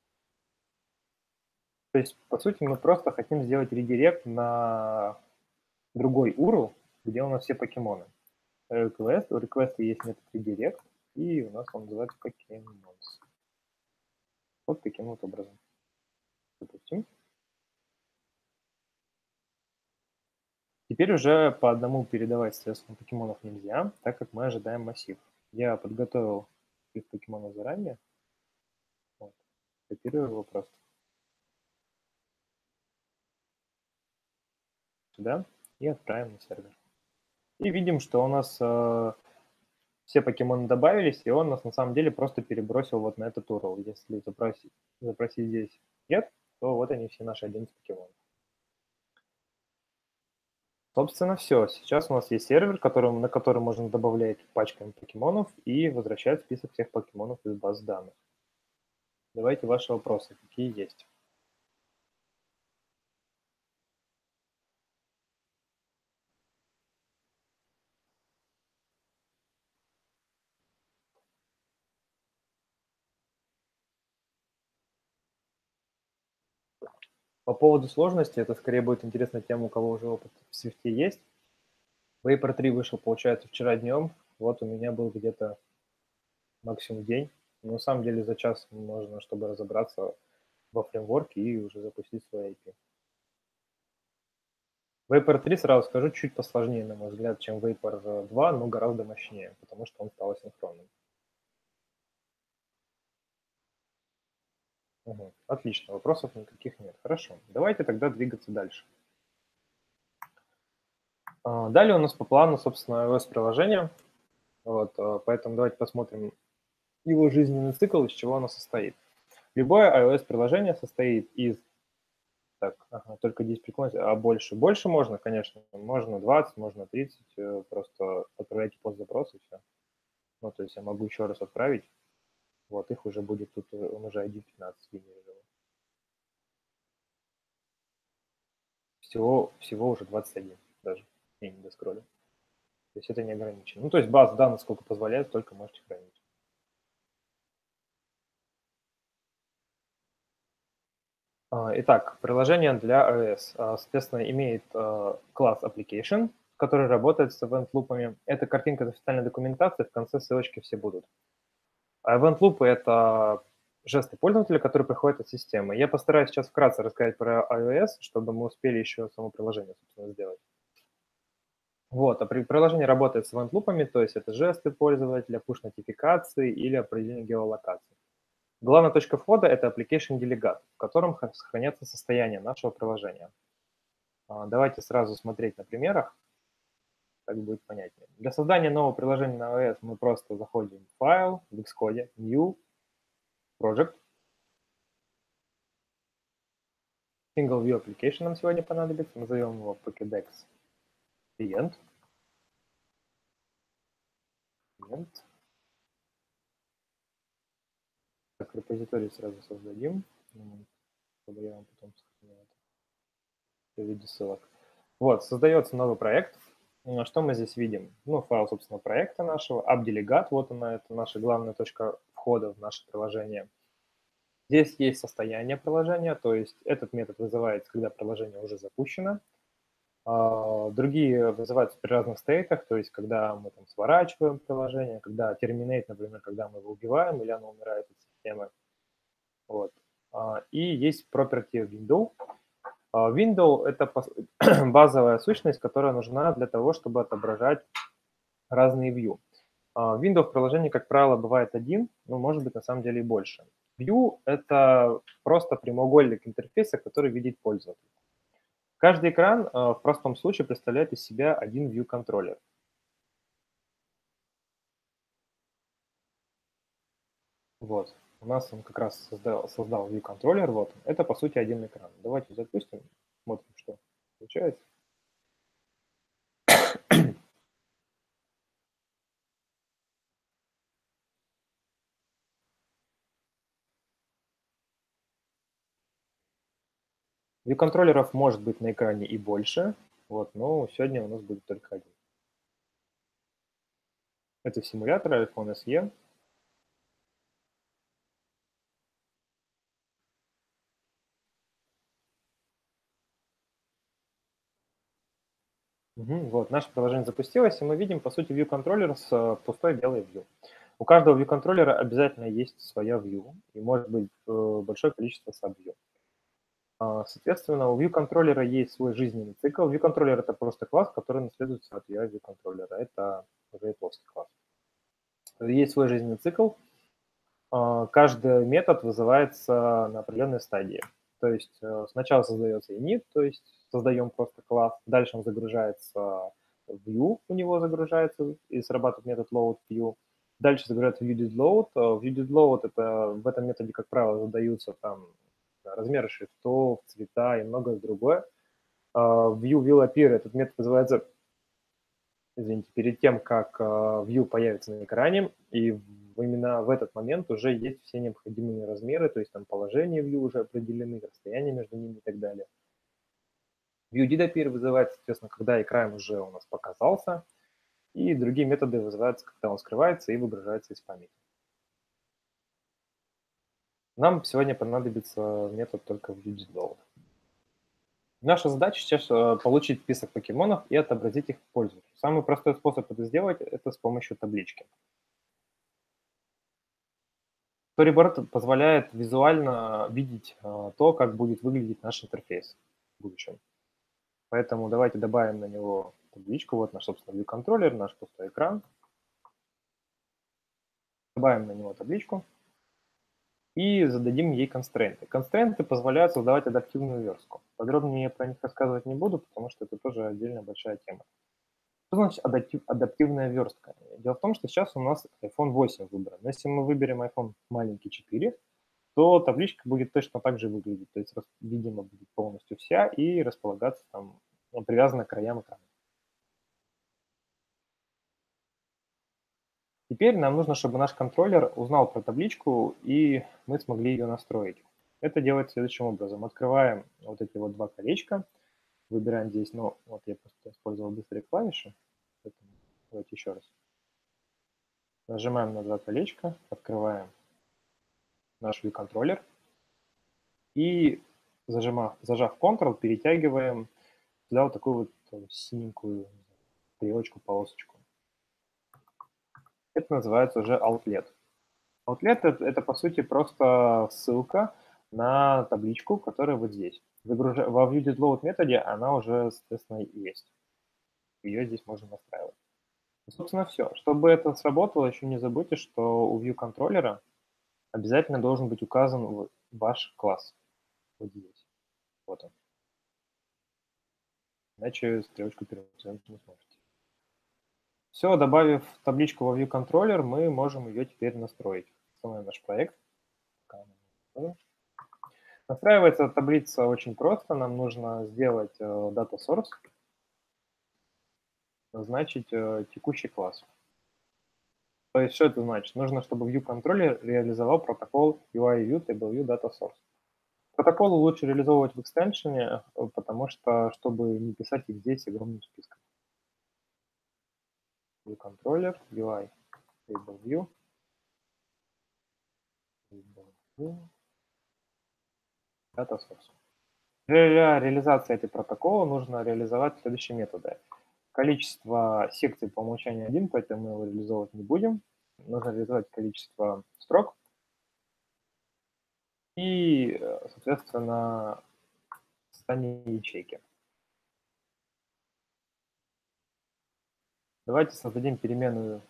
То есть, по сути, мы просто хотим сделать редирект на другой ю ар эл, где у нас все покемоны. Request, у request есть метод redirect, и у нас он называется покемонс. Вот таким вот образом. Допустим. Теперь уже по одному передавать, соответственно, покемонов нельзя, так как мы ожидаем массив. Я подготовил их покемонов заранее. Вот. Копирую его просто сюда и отправим на сервер. И видим, что у нас э, все покемоны добавились, и он нас на самом деле просто перебросил вот на этот ю ар эл. Если запросить, запросить здесь нет, то вот они все наши одиннадцать покемонов. Собственно, все. Сейчас у нас есть сервер, которым, на который можно добавлять пачками покемонов и возвращать список всех покемонов из баз данных. Давайте ваши вопросы, какие есть. По поводу сложности, это скорее будет интересно тем, у кого уже опыт в Свифте есть. Vapor три вышел, получается, вчера днем. Вот у меня был где-то максимум день. Но на самом деле за час можно, чтобы разобраться во фреймворке и уже запустить свой эй пи ай. Vapor три, сразу скажу, чуть посложнее, на мой взгляд, чем Vapor два, но гораздо мощнее, потому что он стал асинхронным. Угу. Отлично, вопросов никаких нет. Хорошо, давайте тогда двигаться дальше. Далее у нас по плану, собственно, iOS-приложение. Вот, поэтому давайте посмотрим его жизненный цикл, из чего оно состоит. Любое iOS-приложение состоит из... Так, ага, только десять прикольно, а больше? Больше можно, конечно. Можно двадцать, можно тридцать. Просто отправляйте пост-запрос и все. Ну, то есть я могу еще раз отправить. Вот, их уже будет тут, он уже ай ди пятнадцать генерировал. Всего, всего уже двадцать один даже. Я не доскроллю. То есть это не ограничено. Ну, то есть баз данных сколько позволяет, столько можете хранить. Итак, приложение для iOS, соответственно, имеет класс Application, который работает с event-лупами. Это картинка из официальной документации, в конце ссылочки все будут. А event-лупы — это жесты пользователя, которые приходят от системы. Я постараюсь сейчас вкратце рассказать про iOS, чтобы мы успели еще само приложение, собственно, сделать. Вот, а приложение работает с event-лупами, то есть это жесты пользователя, push-нотификации или определение геолокации. Главная точка входа – это application delegate, в котором сохраняется состояние нашего приложения. Давайте сразу смотреть на примерах, так будет понятнее. Для создания нового приложения на iOS мы просто заходим в файл, в Xcode, New, Project. Single View Application нам сегодня понадобится. Назовем его Pokédex клиент. Клиент. Так, репозиторий сразу создадим, чтобы я вам потом сохранил это в виде ссылок. Вот, создается новый проект. Что мы здесь видим? Ну, файл, собственно, проекта нашего, app-делегат, вот она, это наша главная точка входа в наше приложение. Здесь есть состояние приложения, то есть этот метод вызывается, когда приложение уже запущено. Другие вызываются при разных стейтах, то есть когда мы там сворачиваем приложение, когда terminate, например, когда мы его убиваем или оно умирает от системы. Вот. И есть property window. Window – это базовая сущность, которая нужна для того, чтобы отображать разные view. Window в приложении, как правило, бывает один, но может быть на самом деле и больше. View – это просто прямоугольник интерфейса, который видит пользователь. Каждый экран в простом случае представляет из себя один view контроллер. Вот. У нас он как раз создал, создал view контроллер. Вот. Это, по сути, один экран. Давайте запустим, смотрим, что получается. View контроллеров может быть на экране и больше, вот, но сегодня у нас будет только один. Это симулятор iPhone эс и. Угу, вот, наше приложение запустилось, и мы видим, по сути, view контроллер с пустой белой view. У каждого view контроллера обязательно есть своя view, и может быть большое количество sub-view. Соответственно, у view контроллера есть свой жизненный цикл. View контроллер – это просто класс, который наследуется от view контроллера. Это уже плоский класс. Есть свой жизненный цикл. Каждый метод вызывается на определенной стадии. То есть сначала создается init, то есть создаем просто класс, дальше он загружается в view, у него загружается и срабатывает метод load view. Дальше загружается viewDidLoad. viewDidLoad – это в этом методе, как правило, задаются там размеры шрифтов, цвета и многое другое. View will appear, этот метод называется, извините, перед тем, как view появится на экране, и именно в этот момент уже есть все необходимые размеры, то есть там положение view уже определены, расстояние между ними и так далее. ViewDidAppear вызывается, соответственно, когда экран уже у нас показался, и другие методы вызываются, когда он скрывается и выгружается из памяти. Нам сегодня понадобится метод только viewDidLoad. Наша задача сейчас получить список покемонов и отобразить их пользователю. Самый простой способ это сделать – это с помощью таблички. Storyboard позволяет визуально видеть то, как будет выглядеть наш интерфейс в будущем. Поэтому давайте добавим на него табличку. Вот наш, собственно, view контроллер, наш пустой экран. Добавим на него табличку и зададим ей констрейнты. Констрейнты позволяют создавать адаптивную верстку. Подробнее про них рассказывать не буду, потому что это тоже отдельно большая тема. Что значит адаптив, адаптивная верстка? Дело в том, что сейчас у нас айфон восемь выбран. Но если мы выберем iPhone маленький четыре, то табличка будет точно так же выглядеть. То есть, видимо, будет полностью вся и располагаться там, ну, привязана к краям экрана. Теперь нам нужно, чтобы наш контроллер узнал про табличку, и мы смогли ее настроить. Это делается следующим образом. Открываем вот эти вот два колечка, выбираем здесь, ну, вот я просто использовал быстрые клавиши, поэтому давайте еще раз. Нажимаем на два колечка, открываем наш view-контроллер и, зажимав, зажав Ctrl, перетягиваем сюда вот такую вот синенькую стрелочку, полосочку. Это называется уже Outlet. Outlet это, это по сути просто ссылка на табличку, которая вот здесь. Загружа... Во viewDidLoad методе она уже, соответственно, есть. Ее здесь можно настраивать. И, собственно, все. Чтобы это сработало, еще не забудьте, что у view-контроллера обязательно должен быть указан ваш класс. Вот здесь. Вот он. Иначе стрелочку перемотать не сможете. Все, добавив табличку во view-контроллер, мы можем ее теперь настроить. Основной наш проект. Настраивается таблица очень просто. Нам нужно сделать э, data source, назначить э, текущий класс. То есть что это значит? Нужно, чтобы view-контроллер реализовал протокол ю ай view TableView data source. Протоколы лучше реализовывать в экстеншене, потому что, чтобы не писать их здесь огромным списком. ViewController, ю ай TableView, data source. Для реализации этой протокола нужно реализовать следующие методы. Количество секций по умолчанию один, поэтому мы его реализовывать не будем. Нужно реализовать количество строк и, соответственно, состояние ячейки. Давайте создадим переменную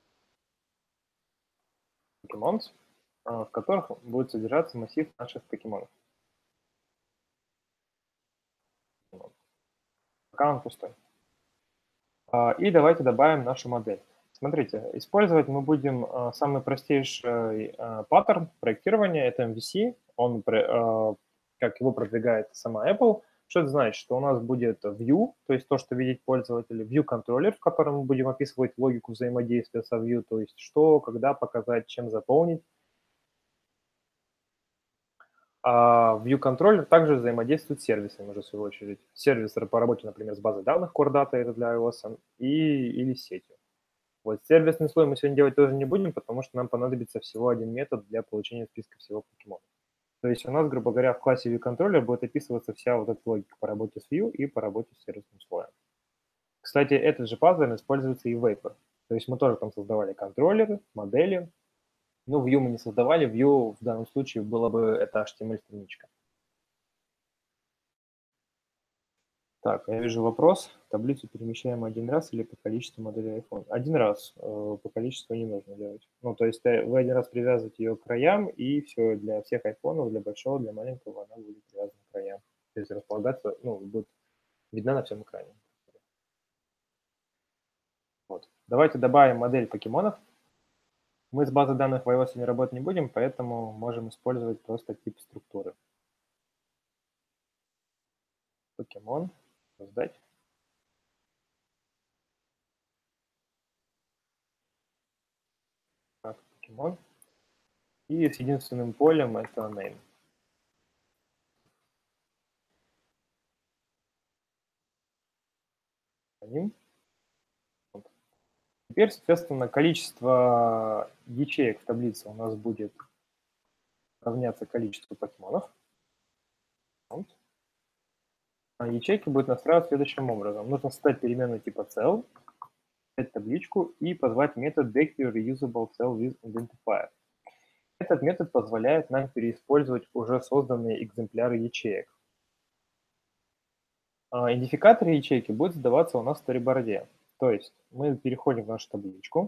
Pokemons, в которых будет содержаться массив наших покемонов. Пока он пустой. И давайте добавим нашу модель. Смотрите, использовать мы будем самый простейший паттерн проектирования, это эм ви си. Он, как его продвигает сама Apple. Что это значит? Что у нас будет view, то есть то, что видит пользователь, view-контроллер, в котором мы будем описывать логику взаимодействия со view, то есть что, когда показать, чем заполнить. А view-контроллер также взаимодействует с сервисами, уже в свою очередь. Сервис по работе, например, с базой данных Core Data, это для iOS, и, или с сетью. Вот сервисный слой мы сегодня делать тоже не будем, потому что нам понадобится всего один метод для получения списка всего покемонов. То есть у нас, грубо говоря, в классе ViewController будет описываться вся вот эта логика по работе с View и по работе с сервисным слоем. Кстати, этот же паттерн используется и в Vapor. То есть мы тоже там создавали контроллеры, модели. Ну, View мы не создавали, View в данном случае было бы это эйч ти эм эль-страничка. Так, я вижу вопрос. Таблицу перемещаем один раз или по количеству моделей iPhone? Один раз, по количеству не нужно делать. Ну, то есть вы один раз привязываете ее к краям, и все, для всех айфонов, для большого, для маленького, она будет привязана к краям. То есть располагаться, ну, будет видна на всем экране. Вот. Давайте добавим модель покемонов. Мы с базой данных в iOS не работать не будем, поэтому можем использовать просто тип структуры. Покемон, создать. Так, покемон. И с единственным полем это name. Теперь, соответственно, количество ячеек в таблице у нас будет равняться количеству покемонов. А ячейки будут настраиваться следующим образом. Нужно создать переменную типа cell, создать табличку и позвать метод declareUsableCellWithIdentifier. Этот метод позволяет нам переиспользовать уже созданные экземпляры ячеек. Идентификатор ячейки будет задаваться у нас в сториборде. То есть мы переходим в нашу табличку,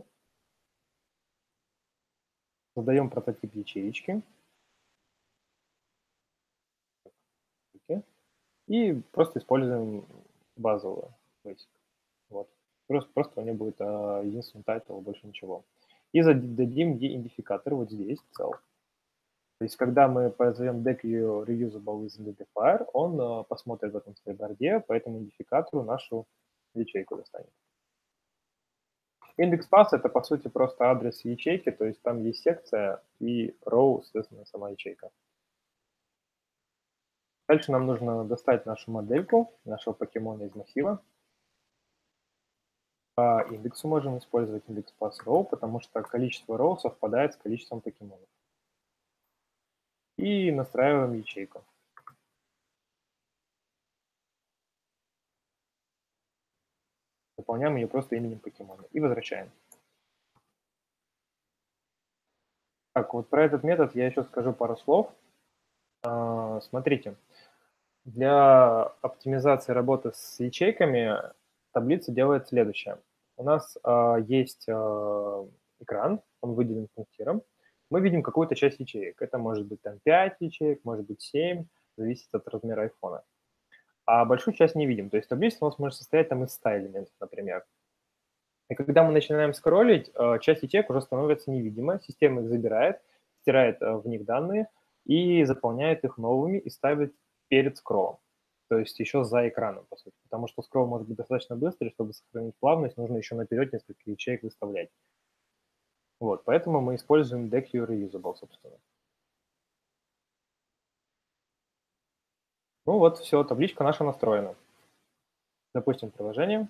создаем прототип ячеечки и просто используем базовую. Вот. Просто, просто у нее будет а, единственный тайтл, больше ничего. И зададим идентификатор вот здесь, cell. То есть, когда мы позовем declareUsable with identifier, он а, посмотрит в этом сториборде, по этому идентификатору нашу ячейку достанет. Индекс пас это, по сути, просто адрес ячейки, то есть там есть секция и row, соответственно, сама ячейка. Дальше нам нужно достать нашу модельку, нашего покемона из массива. По индексу можем использовать индекс pass row, потому что количество row совпадает с количеством покемонов. И настраиваем ячейку. Заполняем ее просто именем покемона и возвращаем. Так, вот про этот метод я еще скажу пару слов. Смотрите, для оптимизации работы с ячейками таблица делает следующее. У нас есть экран, он выделен пунктиром. Мы видим какую-то часть ячеек. Это может быть там пять ячеек, может быть семь, зависит от размера айфона. А большую часть не видим. То есть таблица у нас может состоять там из ста элементов, например. И когда мы начинаем скроллить, часть ячеек уже становится невидимой, система их забирает, стирает в них данные и заполняет их новыми и ставит перед скроллом. То есть еще за экраном, по сути. Потому что скролл может быть достаточно быстрый, чтобы сохранить плавность, нужно еще наперед несколько ячеек выставлять. Вот, поэтому мы используем dequeueReusable, собственно. Ну вот, все, табличка наша настроена. Запустим приложение.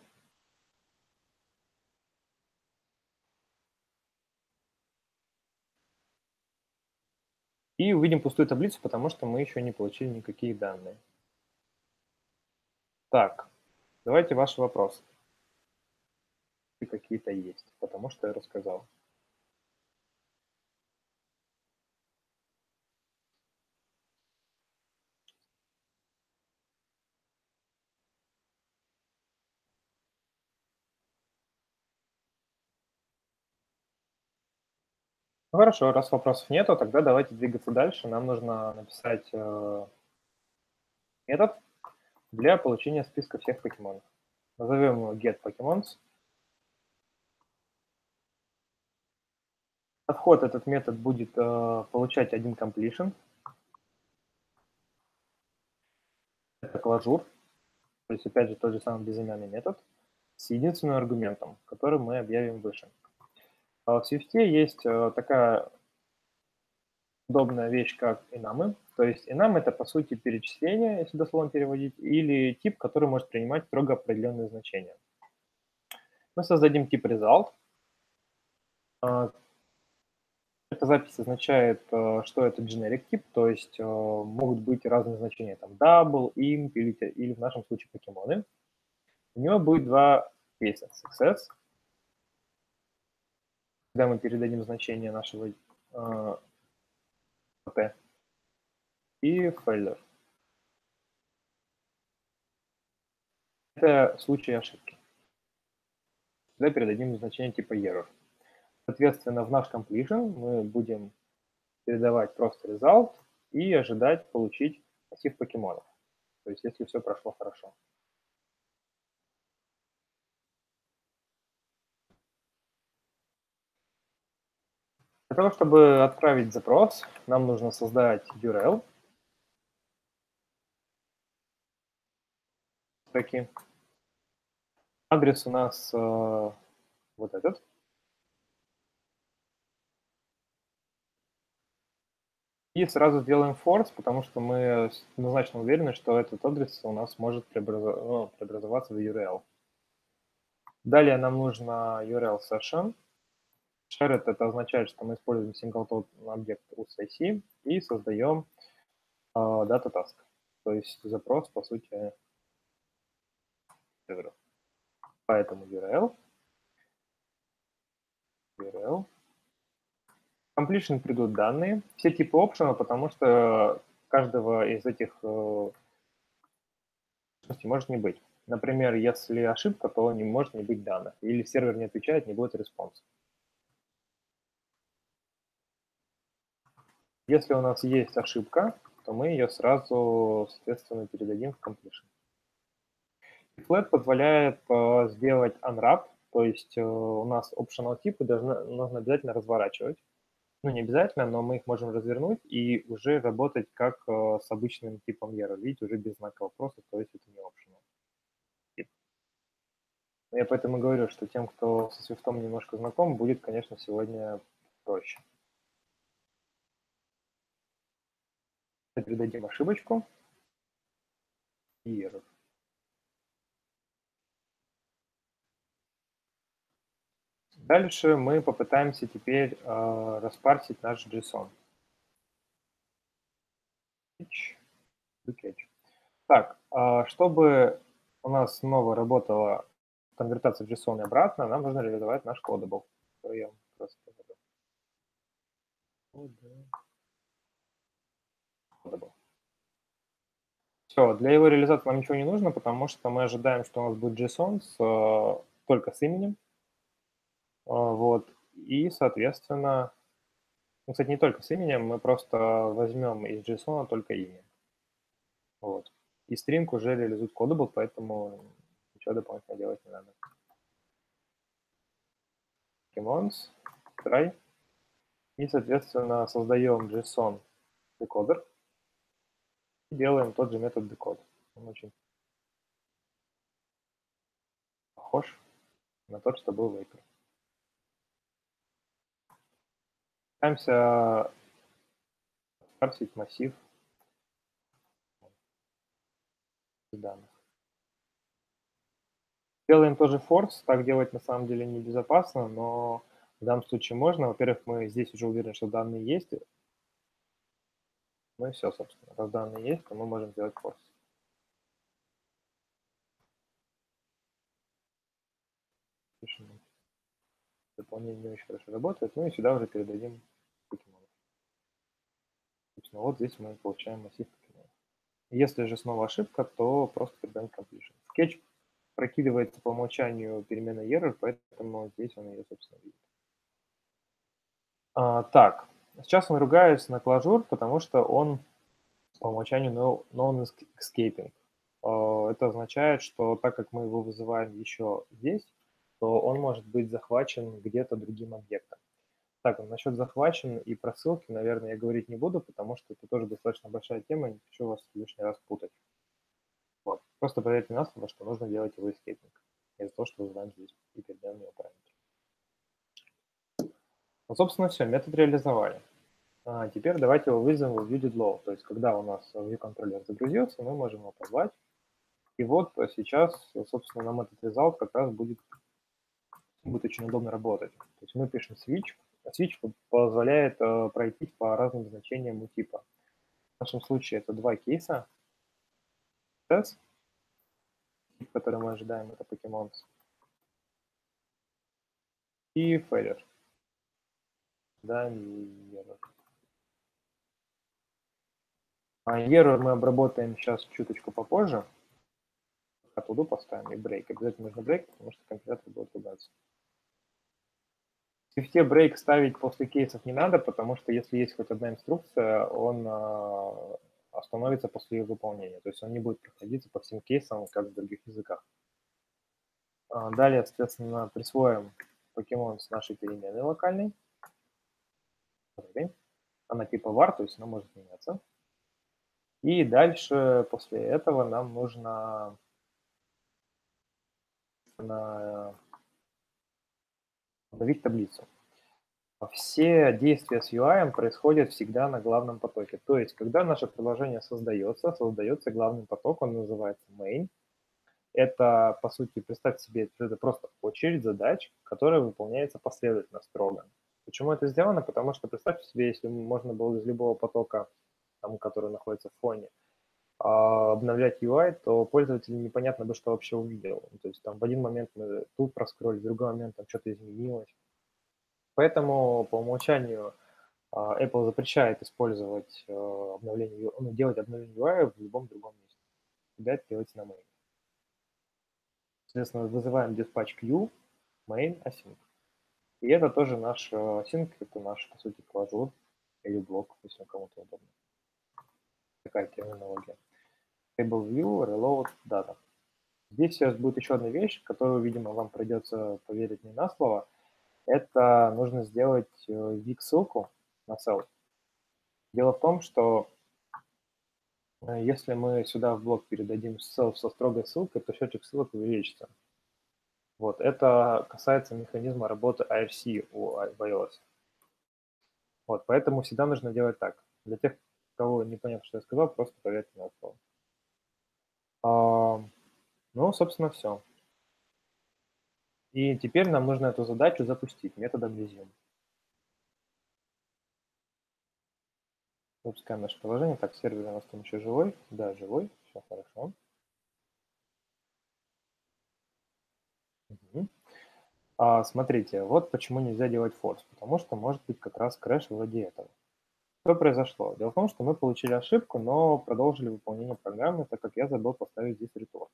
И увидим пустую таблицу, потому что мы еще не получили никакие данные. Так, давайте ваши вопросы. Какие-то есть, потому что я рассказал. Ну хорошо, раз вопросов нету, тогда давайте двигаться дальше. Нам нужно написать э, метод для получения списка всех покемонов. Назовем его getPokemons. На вход этот метод будет э, получать один completion. Это клажур, то есть опять же тот же самый безымянный метод с единственным аргументом, который мы объявим выше. В Swift есть э, такая удобная вещь, как enum. То есть enum — это, по сути, перечисление, если дословно переводить, или тип, который может принимать строго определенные значения. Мы создадим тип result. Эта запись означает, что это generic тип, то есть могут быть разные значения, там double, imp или, или в нашем случае покемоны. У него будет два кейса: success, когда мы передадим значение нашего п, и failure. Это случай ошибки. Тогда передадим значение типа error. Соответственно, в наш completion мы будем передавать просто result и ожидать получить массив покемонов. То есть если все прошло хорошо. Для того, чтобы отправить запрос, нам нужно создать ю ар эл. Таки. Адрес у нас э, вот этот. И сразу сделаем force, потому что мы однозначно уверены, что этот адрес у нас может преобразов... ну, преобразоваться в ю ар эл. Далее нам нужно ю ар эл session. Shared — это означает, что мы используем singleton объект у си ай си и создаем э, data task. То есть запрос, по сути, серверу. Поэтому ю ар эл, ю ар эл. Completion придут данные. Все типы optional, потому что каждого из этих э, может не быть. Например, если ошибка, то не может не быть данных. Или сервер не отвечает, не будет респонса. Если у нас есть ошибка, то мы ее сразу, соответственно, передадим в completion. Flat позволяет э, сделать unwrap, то есть э, у нас optional типы должны, нужно обязательно разворачивать. Ну, не обязательно, но мы их можем развернуть и уже работать как э, с обычным типом error. Видите, уже без знака вопроса, то есть это не optional. Я поэтому говорю, что тем, кто со Swift немножко знаком, будет, конечно, сегодня проще. Передадим ошибочку и error. Дальше мы попытаемся теперь э, распарсить наш JSON. Так, э, чтобы у нас снова работала конвертация в JSON и обратно, нам нужно реализовать наш codable. Я просто codable. Все, для его реализации нам ничего не нужно, потому что мы ожидаем, что у нас будет JSON с, э, только с именем. Вот. И, соответственно, ну, кстати, не только с именем, мы просто возьмем из JSON только имя. Вот. И string уже реализует codable, поэтому ничего дополнительно делать не надо. Pokemons, try. И, соответственно, создаем JSON decoder. И делаем тот же метод decode. Он очень похож на тот, что был в Vapor. Пытаемся парсить массив данных. Делаем тоже force. Так делать на самом деле небезопасно, но в данном случае можно. Во-первых, мы здесь уже уверены, что данные есть. Ну и все, собственно. Раз данные есть, то мы можем сделать force. Пишем. Дополнение не очень хорошо работает. Ну и сюда уже передадим покемонов. Собственно, вот здесь мы получаем массив покемонов. Если же снова ошибка, то просто передаем completion. Sketch прокидывается по умолчанию переменной error, поэтому здесь он ее, собственно, видит. А, так, сейчас он ругается на Clojure, потому что он по умолчанию no, non-escaping. А, это означает, что так как мы его вызываем еще здесь, то он может быть захвачен где-то другим объектом. Так, насчет захвачен и просылки, наверное, я говорить не буду, потому что это тоже достаточно большая тема, не хочу вас лишний раз путать. Вот. Просто проверьте на слово, что нужно делать его эскейпинг из-за того, что вызываем здесь и передаем его параметр. Ну, собственно, все, метод реализовали. А теперь давайте его вызовем в viewDidLow. То есть, когда у нас view-контроллер загрузился, мы можем его позвать. И вот сейчас, собственно, нам этот result как раз будет, будет очень удобно работать. То есть мы пишем switch, а switch позволяет э, пройтись по разным значениям у типа. В нашем случае это два кейса. Test, который мы ожидаем, это Pokemon. И failure. Да, error. А error мы обработаем сейчас чуточку попозже. Оттуда поставим и break. Обязательно нужно break, потому что компилятор будет ругаться. В Swift break ставить после кейсов не надо, потому что если есть хоть одна инструкция, он а, остановится после ее выполнения. То есть он не будет проходиться по всем кейсам, как в других языках. А, далее, соответственно, присвоим покемон с нашей переменной локальной. Она типа var, то есть она может меняться. И дальше, после этого, нам нужно на обновить таблицу. Все действия с ю ай происходят всегда на главном потоке. То есть, когда наше приложение создается, создается главный поток, он называется main. Это, по сути, представьте себе, это просто очередь задач, которая выполняется последовательно, строго. Почему это сделано? Потому что представьте себе, если можно было из любого потока, там, который находится в фоне, обновлять ю ай, то пользователь непонятно бы, что вообще увидел. То есть там в один момент мы тут проскроллили, в другой момент там что-то изменилось. Поэтому по умолчанию Apple запрещает использовать обновление, ну, делать обновление ю ай в любом другом месте. Всегда это делается на main. Соответственно, вызываем dispatch queue, main, async. И это тоже наш async, это наш, по сути, Clojure или блок, если кому-то удобно. Такая терминология. Table view, reload, data. Здесь сейчас будет еще одна вещь, которую, видимо, вам придется поверить не на слово. Это нужно сделать вик-ссылку на cell. Дело в том, что если мы сюда в блок передадим cell со строгой ссылкой, то счетчик ссылок увеличится. Вот, это касается механизма работы ай ар си у iOS. Вот, поэтому всегда нужно делать так. Для тех, кого не понятно, что я сказал, просто проверьте на слово. А, ну, собственно, все. И теперь нам нужно эту задачу запустить методом resume. Запускаем наше приложение. Так, сервер у нас там еще живой. Да, живой. Все хорошо. Угу. А, смотрите, вот почему нельзя делать force. Потому что может быть как раз крэш вроде этого. Что произошло? Дело в том, что мы получили ошибку, но продолжили выполнение программы, так как я забыл поставить здесь return.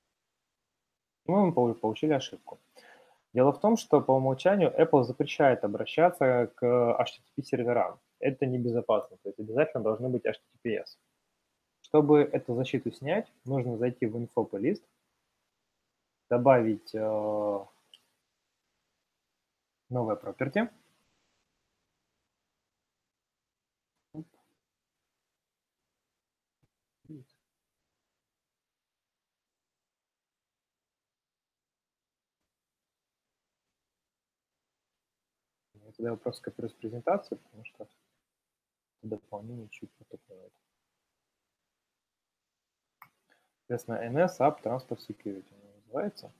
Мы получили ошибку. Дело в том, что по умолчанию Apple запрещает обращаться к эйч ти ти пи серверам. Это небезопасно, то есть обязательно должны быть эйч ти ти пи эс. Чтобы эту защиту снять, нужно зайти в info list, добавить э, новое property. Тогда я просто скопирую с презентации, потому что дополнение чуть потупливает. Соответственно, эн эс App Transport Security называется.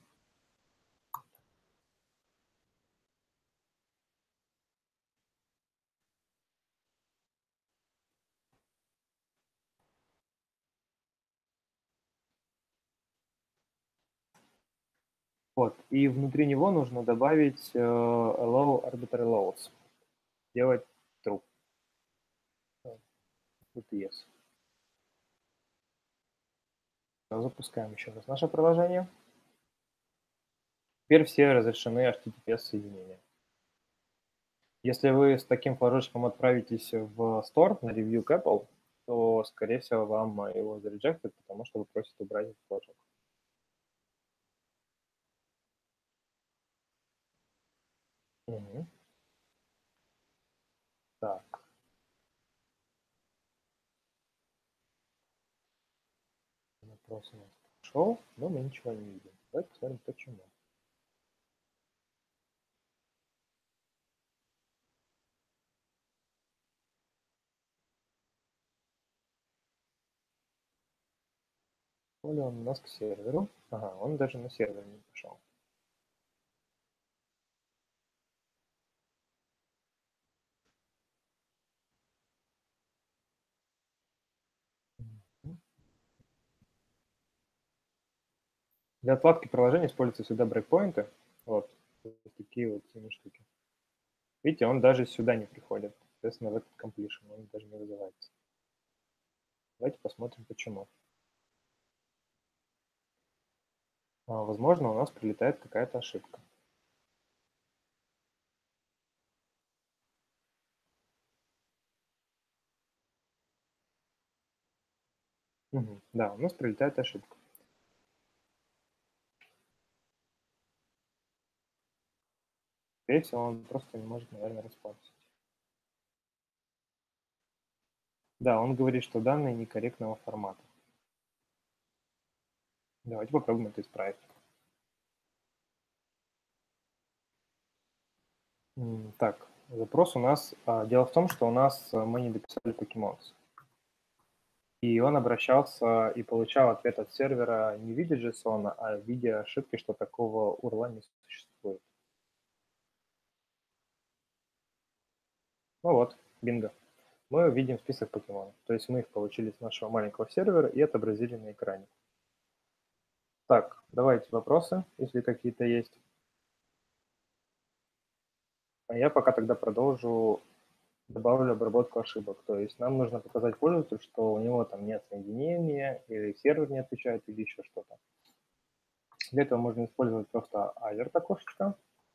Вот, и внутри него нужно добавить э, allow arbitrary loads, делать true, вот yes. Запускаем еще раз наше приложение. Теперь все разрешены эйч ти ти пи эс-соединения. Если вы с таким флажочком отправитесь в Store на ревью к Apple, то, скорее всего, вам его зареджектят, потому что вы просите убрать этот флажок. Угу. Так. Вопрос у нас пошел, но мы ничего не видим. Давайте посмотрим, почему. То ли он у нас к серверу. Ага, он даже на сервер не пошел. Для отладки приложения используются всегда брейкпоинты. Вот, такие вот синие штуки. Видите, он даже сюда не приходит. Соответственно, в этот completion он даже не вызывается. Давайте посмотрим, почему. А, возможно, у нас прилетает какая-то ошибка. Угу. Да, у нас прилетает ошибка. Скорее всего, он просто не может, наверное, распаться. Да, он говорит, что данные некорректного формата. Давайте попробуем это исправить. Так, запрос у нас... Дело в том, что у нас мы не дописали покемонс. И он обращался и получал ответ от сервера не в виде JSON, а в виде ошибки, что такого урла не существует. Ну вот, бинго. Мы видим список покемонов. То есть мы их получили с нашего маленького сервера и отобразили на экране. Так, давайте вопросы, если какие-то есть. А я пока тогда продолжу, добавлю обработку ошибок. То есть нам нужно показать пользователю, что у него там нет соединения, или сервер не отвечает, или еще что-то. Для этого можно использовать просто alert окошечко.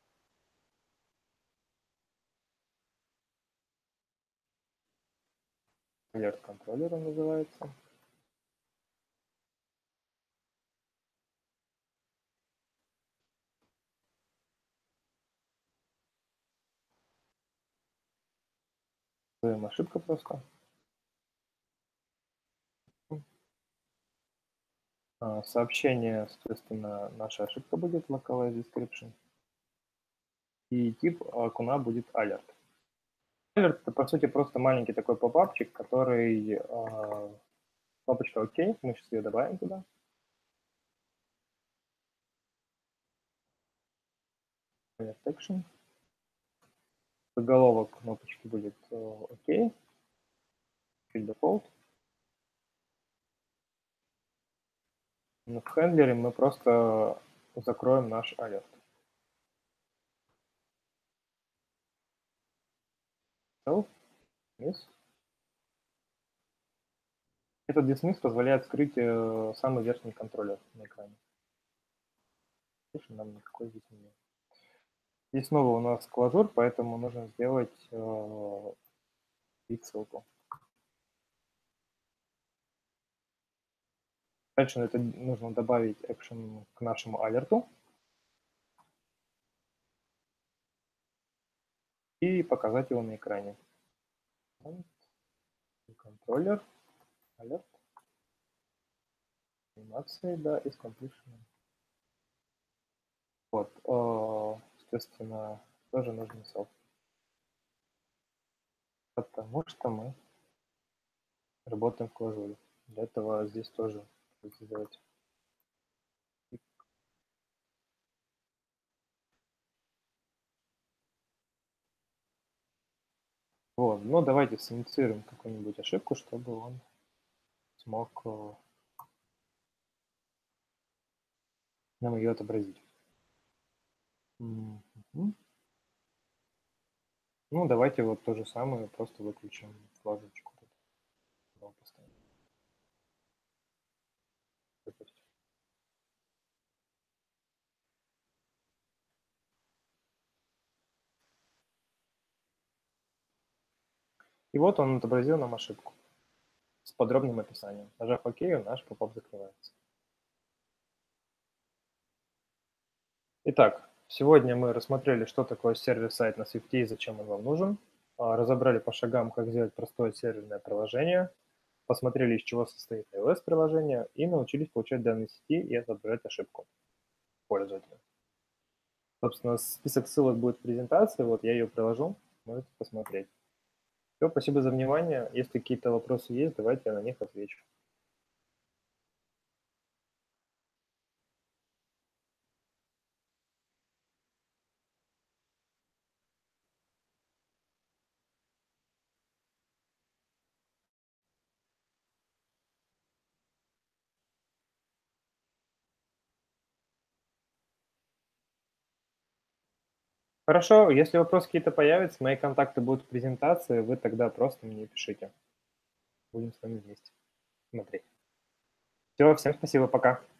Alert контроллера называется. Ошибка просто. Сообщение, соответственно, наша ошибка будет localized description. И тип окна будет alert. Alert это, по сути, просто маленький такой попапчик, который... Кнопочка ОК, мы сейчас ее добавим туда. Alert action. Заголовок кнопочки будет ОК. Field default. Но в хендлере мы просто закроем наш alert. So, yes. Этот dismiss позволяет скрыть э, самый верхний контроллер на экране. Больше нам никакой здесь не нужен. Здесь снова у нас клажур, поэтому нужно сделать э, ссылку. Дальше это нужно добавить action к нашему алерту. И показать его на экране. Контроллер, алерт. Анимации, да, из completion. Вот, соответственно, тоже нужен селф. Потому что мы работаем в клажуре. Для этого здесь тоже будете сделать. Вот, ну давайте синициируем какую-нибудь ошибку, чтобы он смог э, нам ее отобразить. Мгм. Ну, давайте вот то же самое, просто выключим флажечку. тут. Снова поставим. Допустим. И вот он отобразил нам ошибку с подробным описанием. Нажав ОК, наш поп закрывается. Итак, сегодня мы рассмотрели, что такое сервер-сайт на Swift и зачем он вам нужен. А, Разобрали по шагам, как сделать простое серверное приложение. Посмотрели, из чего состоит iOS-приложение. И научились получать данные сети и отображать ошибку пользователя. Собственно, список ссылок будет в презентации. Вот я ее приложу. Можете посмотреть. Все, спасибо за внимание. Если какие-то вопросы есть, давайте я на них отвечу. Хорошо, если вопросы какие-то появятся, мои контакты будут в презентации, вы тогда просто мне пишите. Будем с вами вместе смотреть. Все, всем спасибо, пока.